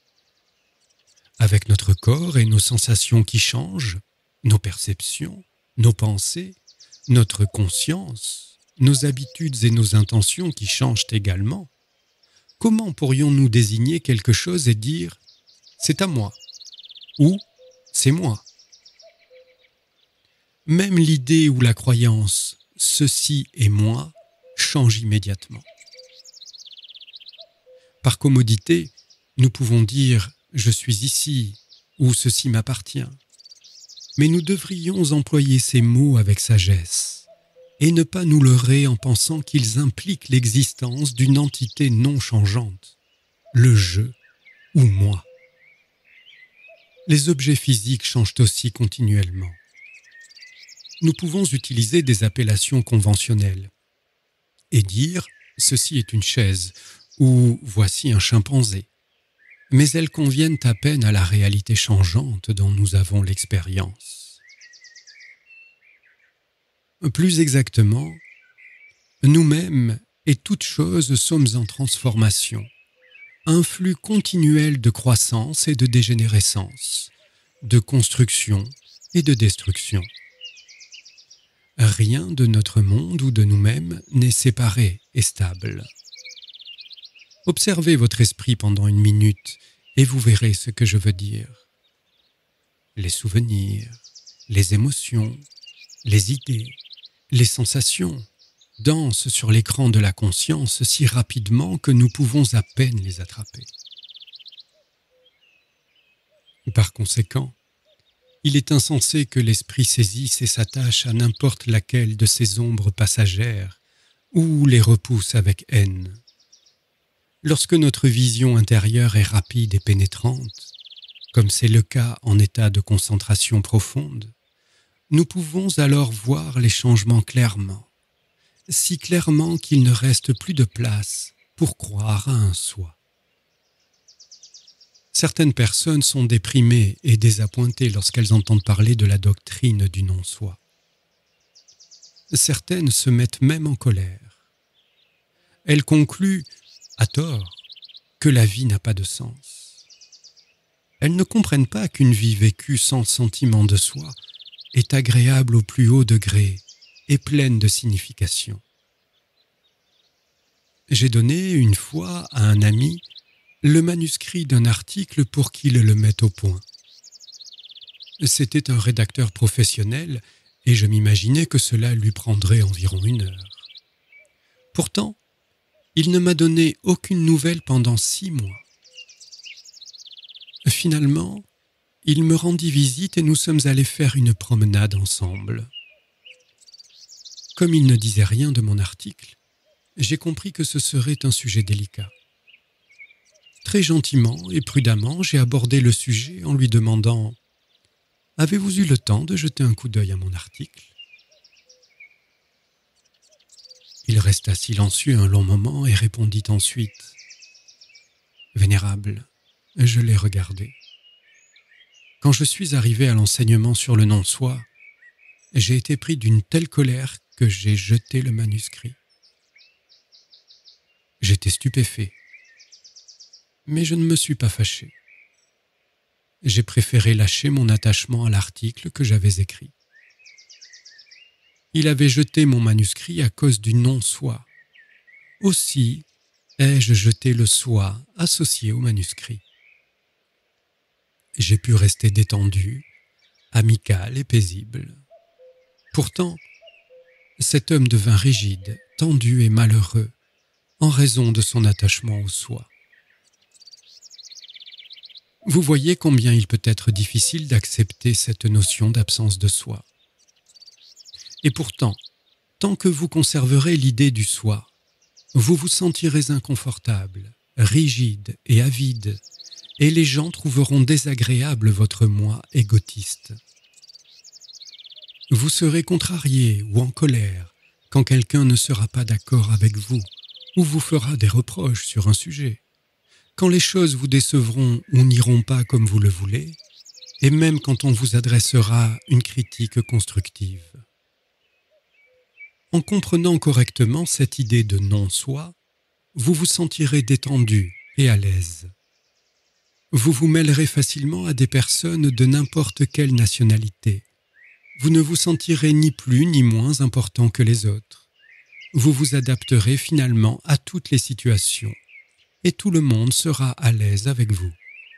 Avec notre corps et nos sensations qui changent, nos perceptions, nos pensées, notre conscience, nos habitudes et nos intentions qui changent également, comment pourrions-nous désigner quelque chose et dire « c'est à moi » ou c'est moi. Même l'idée ou la croyance « ceci est moi » change immédiatement. Par commodité, nous pouvons dire « je suis ici » ou « ceci m'appartient ». Mais nous devrions employer ces mots avec sagesse et ne pas nous leurrer en pensant qu'ils impliquent l'existence d'une entité non changeante, le je ou moi. Les objets physiques changent aussi continuellement. Nous pouvons utiliser des appellations conventionnelles et dire « ceci est une chaise » ou « voici un chimpanzé », mais elles conviennent à peine à la réalité changeante dont nous avons l'expérience. Plus exactement, nous-mêmes et toutes choses sommes en transformation, un flux continuel de croissance et de dégénérescence, de construction et de destruction. Rien de notre monde ou de nous-mêmes n'est séparé et stable. Observez votre esprit pendant une minute et vous verrez ce que je veux dire. Les souvenirs, les émotions, les idées, les sensations dansent sur l'écran de la conscience si rapidement que nous pouvons à peine les attraper. Par conséquent, il est insensé que l'esprit saisisse et s'attache à n'importe laquelle de ces ombres passagères ou les repousse avec haine. Lorsque notre vision intérieure est rapide et pénétrante, comme c'est le cas en état de concentration profonde, nous pouvons alors voir les changements clairement, si clairement qu'il ne reste plus de place pour croire à un soi. Certaines personnes sont déprimées et désappointées lorsqu'elles entendent parler de la doctrine du non-soi. Certaines se mettent même en colère. Elles concluent, à tort, que la vie n'a pas de sens. Elles ne comprennent pas qu'une vie vécue sans sentiment de soi est agréable au plus haut degré et pleine de signification. J'ai donné une fois à un ami le manuscrit d'un article pour qu'il le mette au point. C'était un rédacteur professionnel et je m'imaginais que cela lui prendrait environ une heure. Pourtant, il ne m'a donné aucune nouvelle pendant six mois. Finalement, il me rendit visite et nous sommes allés faire une promenade ensemble. Comme il ne disait rien de mon article, j'ai compris que ce serait un sujet délicat. Très gentiment et prudemment, j'ai abordé le sujet en lui demandant « Avez-vous eu le temps de jeter un coup d'œil à mon article ?» Il resta silencieux un long moment et répondit ensuite « Vénérable, je l'ai regardé. Quand je suis arrivé à l'enseignement sur le non-soi, j'ai été pris d'une telle colère que j'ai jeté le manuscrit. J'étais stupéfait, mais je ne me suis pas fâché. J'ai préféré lâcher mon attachement à l'article que j'avais écrit. Il avait jeté mon manuscrit à cause du non-soi. Aussi ai-je jeté le soi associé au manuscrit. J'ai pu rester détendu, amical et paisible. Pourtant, cet homme devint rigide, tendu et malheureux en raison de son attachement au soi. Vous voyez combien il peut être difficile d'accepter cette notion d'absence de soi. Et pourtant, tant que vous conserverez l'idée du soi, vous vous sentirez inconfortable, rigide et avide, et les gens trouveront désagréable votre moi égotiste. Vous serez contrarié ou en colère quand quelqu'un ne sera pas d'accord avec vous ou vous fera des reproches sur un sujet, quand les choses vous décevront ou n'iront pas comme vous le voulez, et même quand on vous adressera une critique constructive. En comprenant correctement cette idée de non-soi, vous vous sentirez détendu et à l'aise. Vous vous mêlerez facilement à des personnes de n'importe quelle nationalité. Vous ne vous sentirez ni plus ni moins important que les autres. Vous vous adapterez finalement à toutes les situations et tout le monde sera à l'aise avec vous.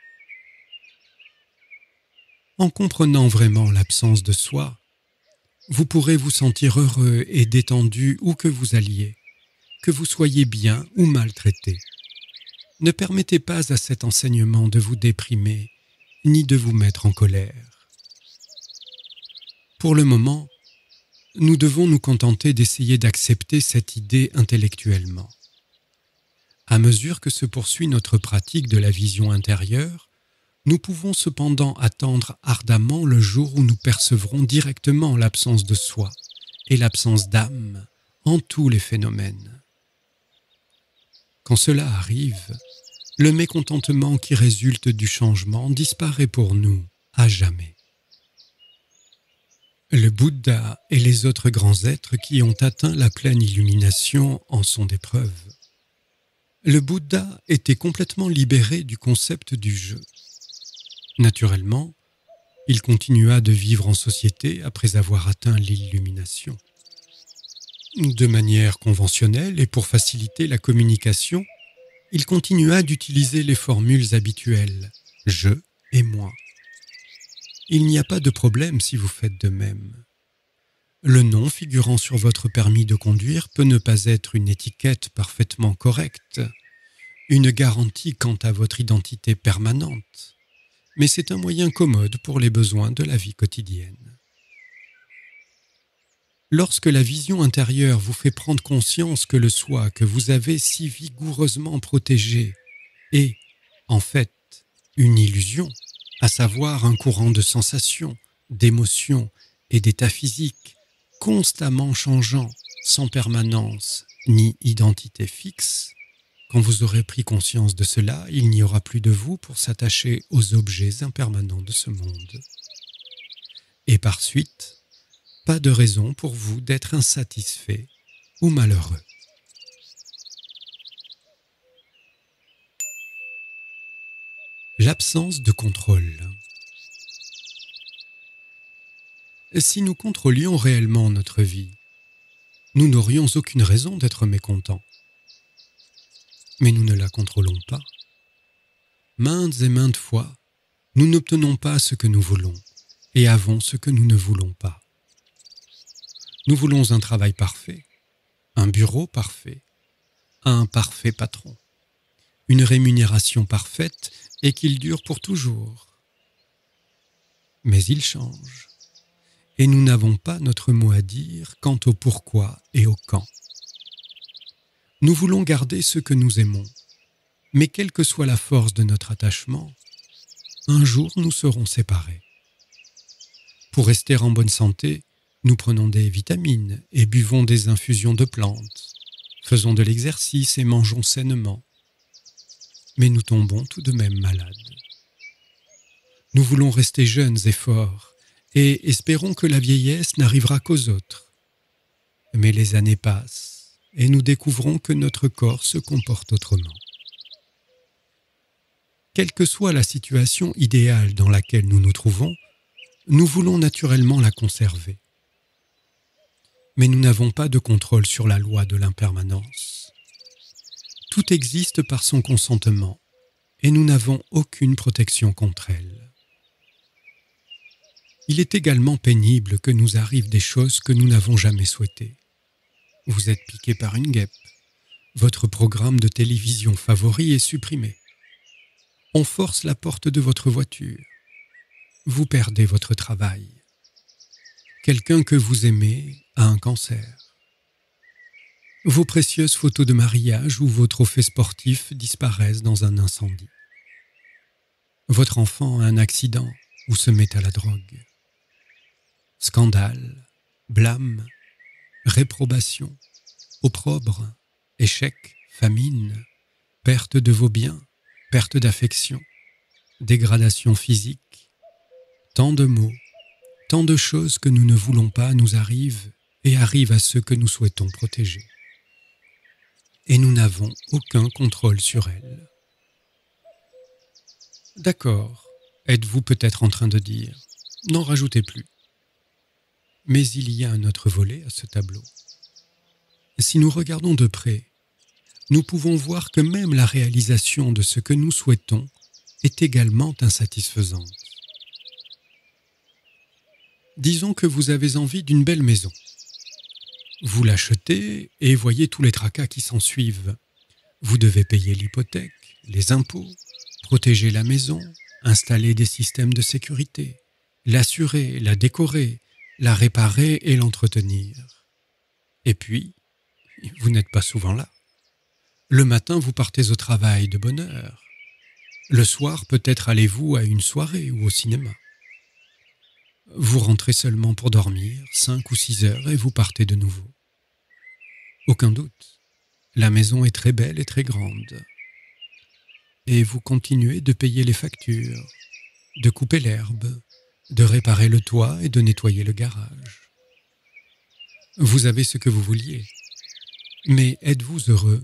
En comprenant vraiment l'absence de soi, vous pourrez vous sentir heureux et détendu où que vous alliez, que vous soyez bien ou maltraité. Ne permettez pas à cet enseignement de vous déprimer, ni de vous mettre en colère. Pour le moment, nous devons nous contenter d'essayer d'accepter cette idée intellectuellement. À mesure que se poursuit notre pratique de la vision intérieure, nous pouvons cependant attendre ardemment le jour où nous percevrons directement l'absence de soi et l'absence d'âme en tous les phénomènes. Quand cela arrive, le mécontentement qui résulte du changement disparaît pour nous à jamais. Le Bouddha et les autres grands êtres qui ont atteint la pleine illumination en sont des preuves. Le Bouddha était complètement libéré du concept du jeu. Naturellement, il continua de vivre en société après avoir atteint l'illumination. De manière conventionnelle et pour faciliter la communication, il continua d'utiliser les formules habituelles « je » et « moi ». Il n'y a pas de problème si vous faites de même. Le nom figurant sur votre permis de conduire peut ne pas être une étiquette parfaitement correcte, une garantie quant à votre identité permanente, mais c'est un moyen commode pour les besoins de la vie quotidienne. Lorsque la vision intérieure vous fait prendre conscience que le soi que vous avez si vigoureusement protégé est, en fait, une illusion, à savoir un courant de sensations, d'émotions et d'états physiques constamment changeant, sans permanence ni identité fixe, quand vous aurez pris conscience de cela, il n'y aura plus de vous pour s'attacher aux objets impermanents de ce monde. Et par suite, pas de raison pour vous d'être insatisfait ou malheureux. L'absence de contrôle. Si nous contrôlions réellement notre vie, nous n'aurions aucune raison d'être mécontents. Mais nous ne la contrôlons pas. Maintes et maintes fois, nous n'obtenons pas ce que nous voulons et avons ce que nous ne voulons pas. Nous voulons un travail parfait, un bureau parfait, un parfait patron, une rémunération parfaite et qu'il dure pour toujours. Mais il change. Et nous n'avons pas notre mot à dire quant au pourquoi et au quand. Nous voulons garder ce que nous aimons, mais quelle que soit la force de notre attachement, un jour nous serons séparés. Pour rester en bonne santé, nous prenons des vitamines et buvons des infusions de plantes, faisons de l'exercice et mangeons sainement. Mais nous tombons tout de même malades. Nous voulons rester jeunes et forts, et espérons que la vieillesse n'arrivera qu'aux autres. Mais les années passent, et nous découvrons que notre corps se comporte autrement. Quelle que soit la situation idéale dans laquelle nous nous trouvons, nous voulons naturellement la conserver. Mais nous n'avons pas de contrôle sur la loi de l'impermanence. Tout existe par son consentement, et nous n'avons aucune protection contre elle. Il est également pénible que nous arrivent des choses que nous n'avons jamais souhaitées. Vous êtes piqué par une guêpe. Votre programme de télévision favori est supprimé. On force la porte de votre voiture. Vous perdez votre travail. Quelqu'un que vous aimez a un cancer. Vos précieuses photos de mariage ou vos trophées sportifs disparaissent dans un incendie. Votre enfant a un accident ou se met à la drogue. Scandale, blâme, réprobation, opprobre, échec, famine, perte de vos biens, perte d'affection, dégradation physique, tant de maux, tant de choses que nous ne voulons pas nous arrivent et arrivent à ceux que nous souhaitons protéger. Et nous n'avons aucun contrôle sur elles. D'accord, êtes-vous peut-être en train de dire, n'en rajoutez plus. Mais il y a un autre volet à ce tableau. Si nous regardons de près, nous pouvons voir que même la réalisation de ce que nous souhaitons est également insatisfaisante. Disons que vous avez envie d'une belle maison. Vous l'achetez et voyez tous les tracas qui s'en suivent. Vous devez payer l'hypothèque, les impôts, protéger la maison, installer des systèmes de sécurité, l'assurer, la décorer, la réparer et l'entretenir. Et puis, vous n'êtes pas souvent là. Le matin, vous partez au travail de bonne heure. Le soir, peut-être allez-vous à une soirée ou au cinéma. Vous rentrez seulement pour dormir, cinq ou six heures, et vous partez de nouveau. Aucun doute, la maison est très belle et très grande. Et vous continuez de payer les factures, de couper l'herbe, de réparer le toit et de nettoyer le garage. Vous avez ce que vous vouliez, mais êtes-vous heureux?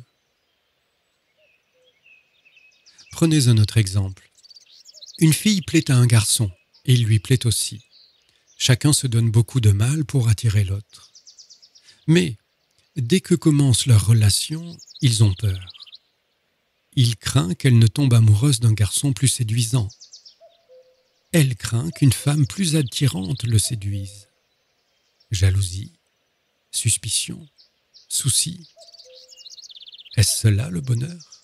Prenez un autre exemple. Une fille plaît à un garçon, et il lui plaît aussi. Chacun se donne beaucoup de mal pour attirer l'autre. Mais, dès que commence leur relation, ils ont peur. Il craint qu'elle ne tombe amoureuse d'un garçon plus séduisant. Elle craint qu'une femme plus attirante le séduise. jalousie, suspicion, souci. Est-ce cela le bonheur?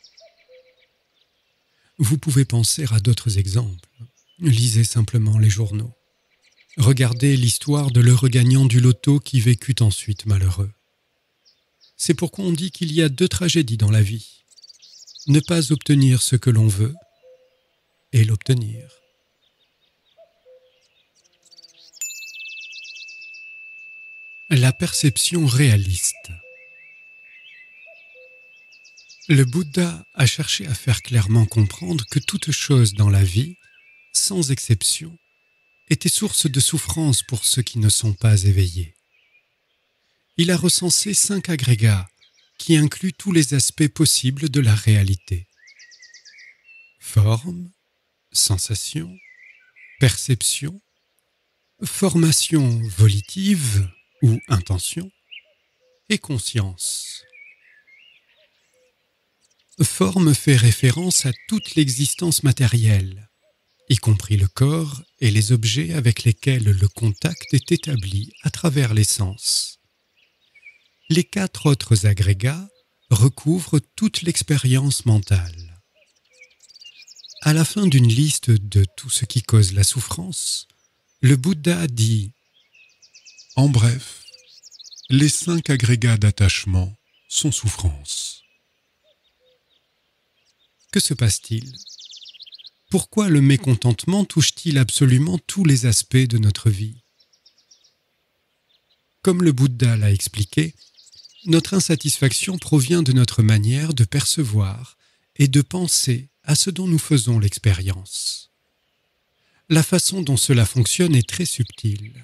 Vous pouvez penser à d'autres exemples. Lisez simplement les journaux. Regardez l'histoire de l'heureux gagnant du loto qui vécut ensuite malheureux. C'est pourquoi on dit qu'il y a deux tragédies dans la vie. Ne pas obtenir ce que l'on veut et l'obtenir. La perception réaliste. Le Bouddha a cherché à faire clairement comprendre que toute chose dans la vie, sans exception, était source de souffrance pour ceux qui ne sont pas éveillés. Il a recensé cinq agrégats qui incluent tous les aspects possibles de la réalité. Forme, sensation, perception, formation volitive ou intention et conscience. Forme fait référence à toute l'existence matérielle, y compris le corps et les objets avec lesquels le contact est établi à travers les sens. Les quatre autres agrégats recouvrent toute l'expérience mentale. À la fin d'une liste de tout ce qui cause la souffrance, le Bouddha dit « En bref, les cinq agrégats d'attachement sont souffrance. » Que se passe-t-il? Pourquoi le mécontentement touche-t-il absolument tous les aspects de notre vie? Comme le Bouddha l'a expliqué, notre insatisfaction provient de notre manière de percevoir et de penser à ce dont nous faisons l'expérience. La façon dont cela fonctionne est très subtile.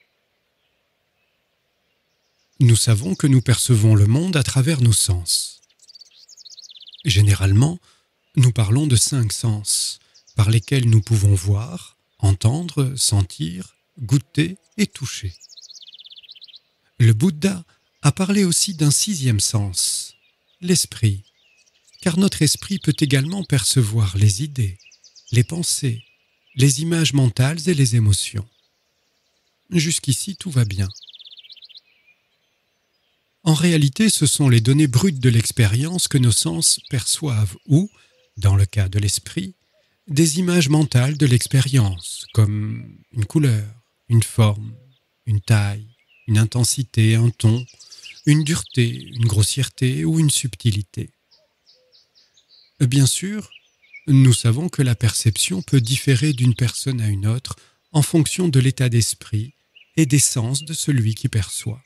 Nous savons que nous percevons le monde à travers nos sens. Généralement, nous parlons de cinq sens, par lesquels nous pouvons voir, entendre, sentir, goûter et toucher. Le Bouddha a parlé aussi d'un sixième sens, l'esprit, car notre esprit peut également percevoir les idées, les pensées, les images mentales et les émotions. Jusqu'ici, tout va bien. En réalité, ce sont les données brutes de l'expérience que nos sens perçoivent ou, dans le cas de l'esprit, des images mentales de l'expérience, comme une couleur, une forme, une taille, une intensité, un ton, une dureté, une grossièreté ou une subtilité. Bien sûr, nous savons que la perception peut différer d'une personne à une autre en fonction de l'état d'esprit et des sens de celui qui perçoit.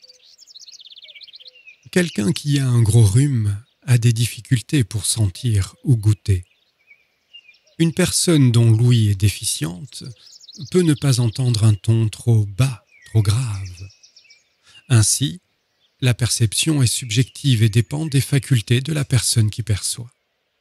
Quelqu'un qui a un gros rhume a des difficultés pour sentir ou goûter. Une personne dont l'ouïe est déficiente peut ne pas entendre un ton trop bas, trop grave. Ainsi, la perception est subjective et dépend des facultés de la personne qui perçoit.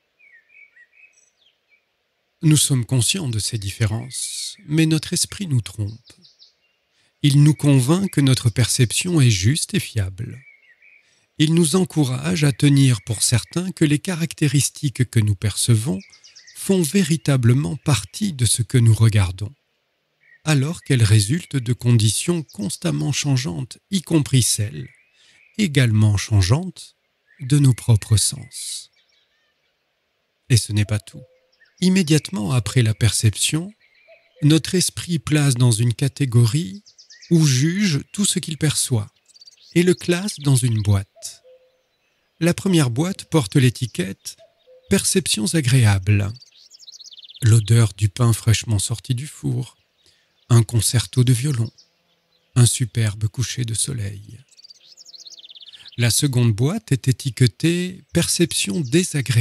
Nous sommes conscients de ces différences, mais notre esprit nous trompe. Il nous convainc que notre perception est juste et fiable. Il nous encourage à tenir pour certain que les caractéristiques que nous percevons font véritablement partie de ce que nous regardons, alors qu'elles résultent de conditions constamment changeantes, y compris celles, également changeantes, de nos propres sens. Et ce n'est pas tout. Immédiatement après la perception, notre esprit place dans une catégorie ou juge tout ce qu'il perçoit et le classe dans une boîte. La première boîte porte l'étiquette « Perceptions agréables ». L'odeur du pain fraîchement sorti du four, un concerto de violon, un superbe coucher de soleil. La seconde boîte est étiquetée « Perceptions désagréables ».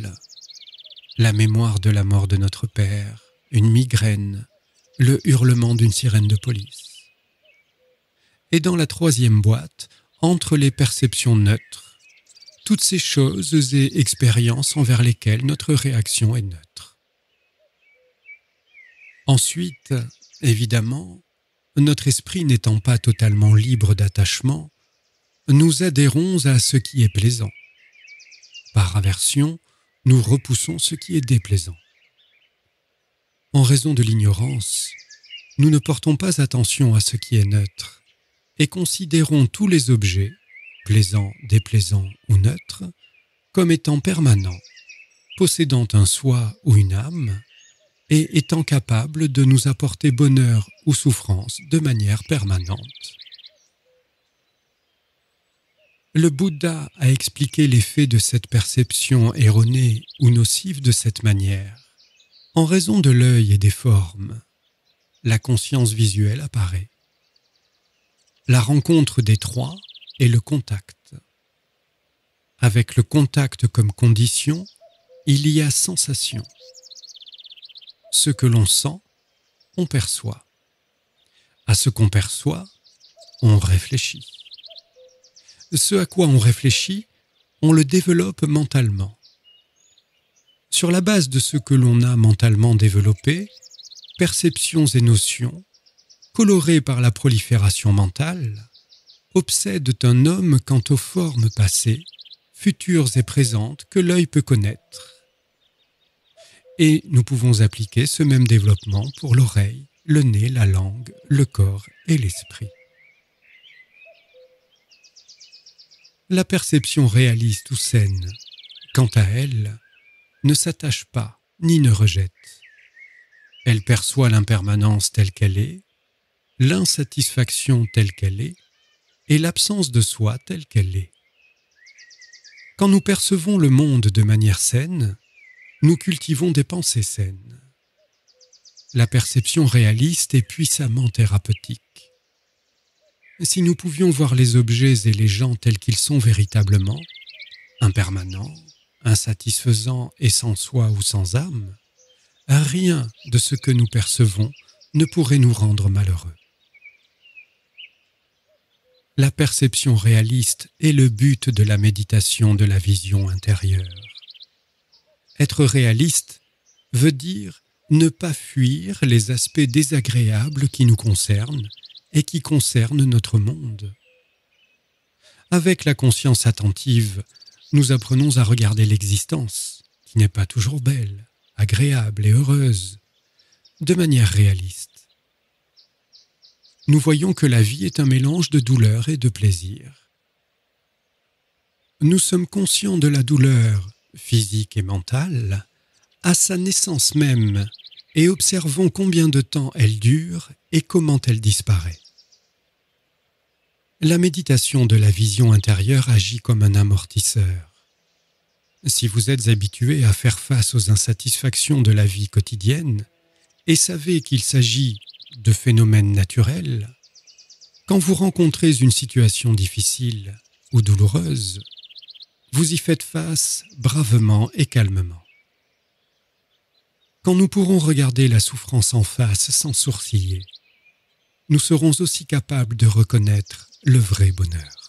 La mémoire de la mort de notre père, une migraine, le hurlement d'une sirène de police. Et dans la troisième boîte, entre les perceptions neutres, toutes ces choses et expériences envers lesquelles notre réaction est neutre. Ensuite, évidemment, notre esprit n'étant pas totalement libre d'attachement, nous adhérons à ce qui est plaisant. Par aversion, nous repoussons ce qui est déplaisant. En raison de l'ignorance, nous ne portons pas attention à ce qui est neutre et considérons tous les objets, plaisants, déplaisants ou neutres, comme étant permanents, possédant un soi ou une âme, et étant capables de nous apporter bonheur ou souffrance de manière permanente. Le Bouddha a expliqué l'effet de cette perception erronée ou nocive de cette manière. En raison de l'œil et des formes, la conscience visuelle apparaît. La rencontre des trois est le contact. Avec le contact comme condition, il y a sensation. Ce que l'on sent, on perçoit. À ce qu'on perçoit, on réfléchit. Ce à quoi on réfléchit, on le développe mentalement. Sur la base de ce que l'on a mentalement développé, perceptions et notions, colorées par la prolifération mentale, obsèdent un homme quant aux formes passées, futures et présentes que l'œil peut connaître. Et nous pouvons appliquer ce même développement pour l'oreille, le nez, la langue, le corps et l'esprit. La perception réaliste ou saine, quant à elle, ne s'attache pas ni ne rejette. Elle perçoit l'impermanence telle qu'elle est, l'insatisfaction telle qu'elle est, et l'absence de soi telle qu'elle est. Quand nous percevons le monde de manière saine, nous cultivons des pensées saines. La perception réaliste est puissamment thérapeutique. Si nous pouvions voir les objets et les gens tels qu'ils sont véritablement, impermanents, insatisfaisants et sans soi ou sans âme, rien de ce que nous percevons ne pourrait nous rendre malheureux. La perception réaliste est le but de la méditation de la vision intérieure. Être réaliste veut dire ne pas fuir les aspects désagréables qui nous concernent et qui concernent notre monde. Avec la conscience attentive, nous apprenons à regarder l'existence, qui n'est pas toujours belle, agréable et heureuse, de manière réaliste. Nous voyons que la vie est un mélange de douleur et de plaisir. Nous sommes conscients de la douleur, physique et mentale, à sa naissance même, et observons combien de temps elle dure et comment elle disparaît. La méditation de la vision intérieure agit comme un amortisseur. Si vous êtes habitué à faire face aux insatisfactions de la vie quotidienne et savez qu'il s'agit de phénomènes naturels, quand vous rencontrez une situation difficile ou douloureuse, vous y faites face bravement et calmement. Quand nous pourrons regarder la souffrance en face sans sourciller, nous serons aussi capables de reconnaître le vrai bonheur.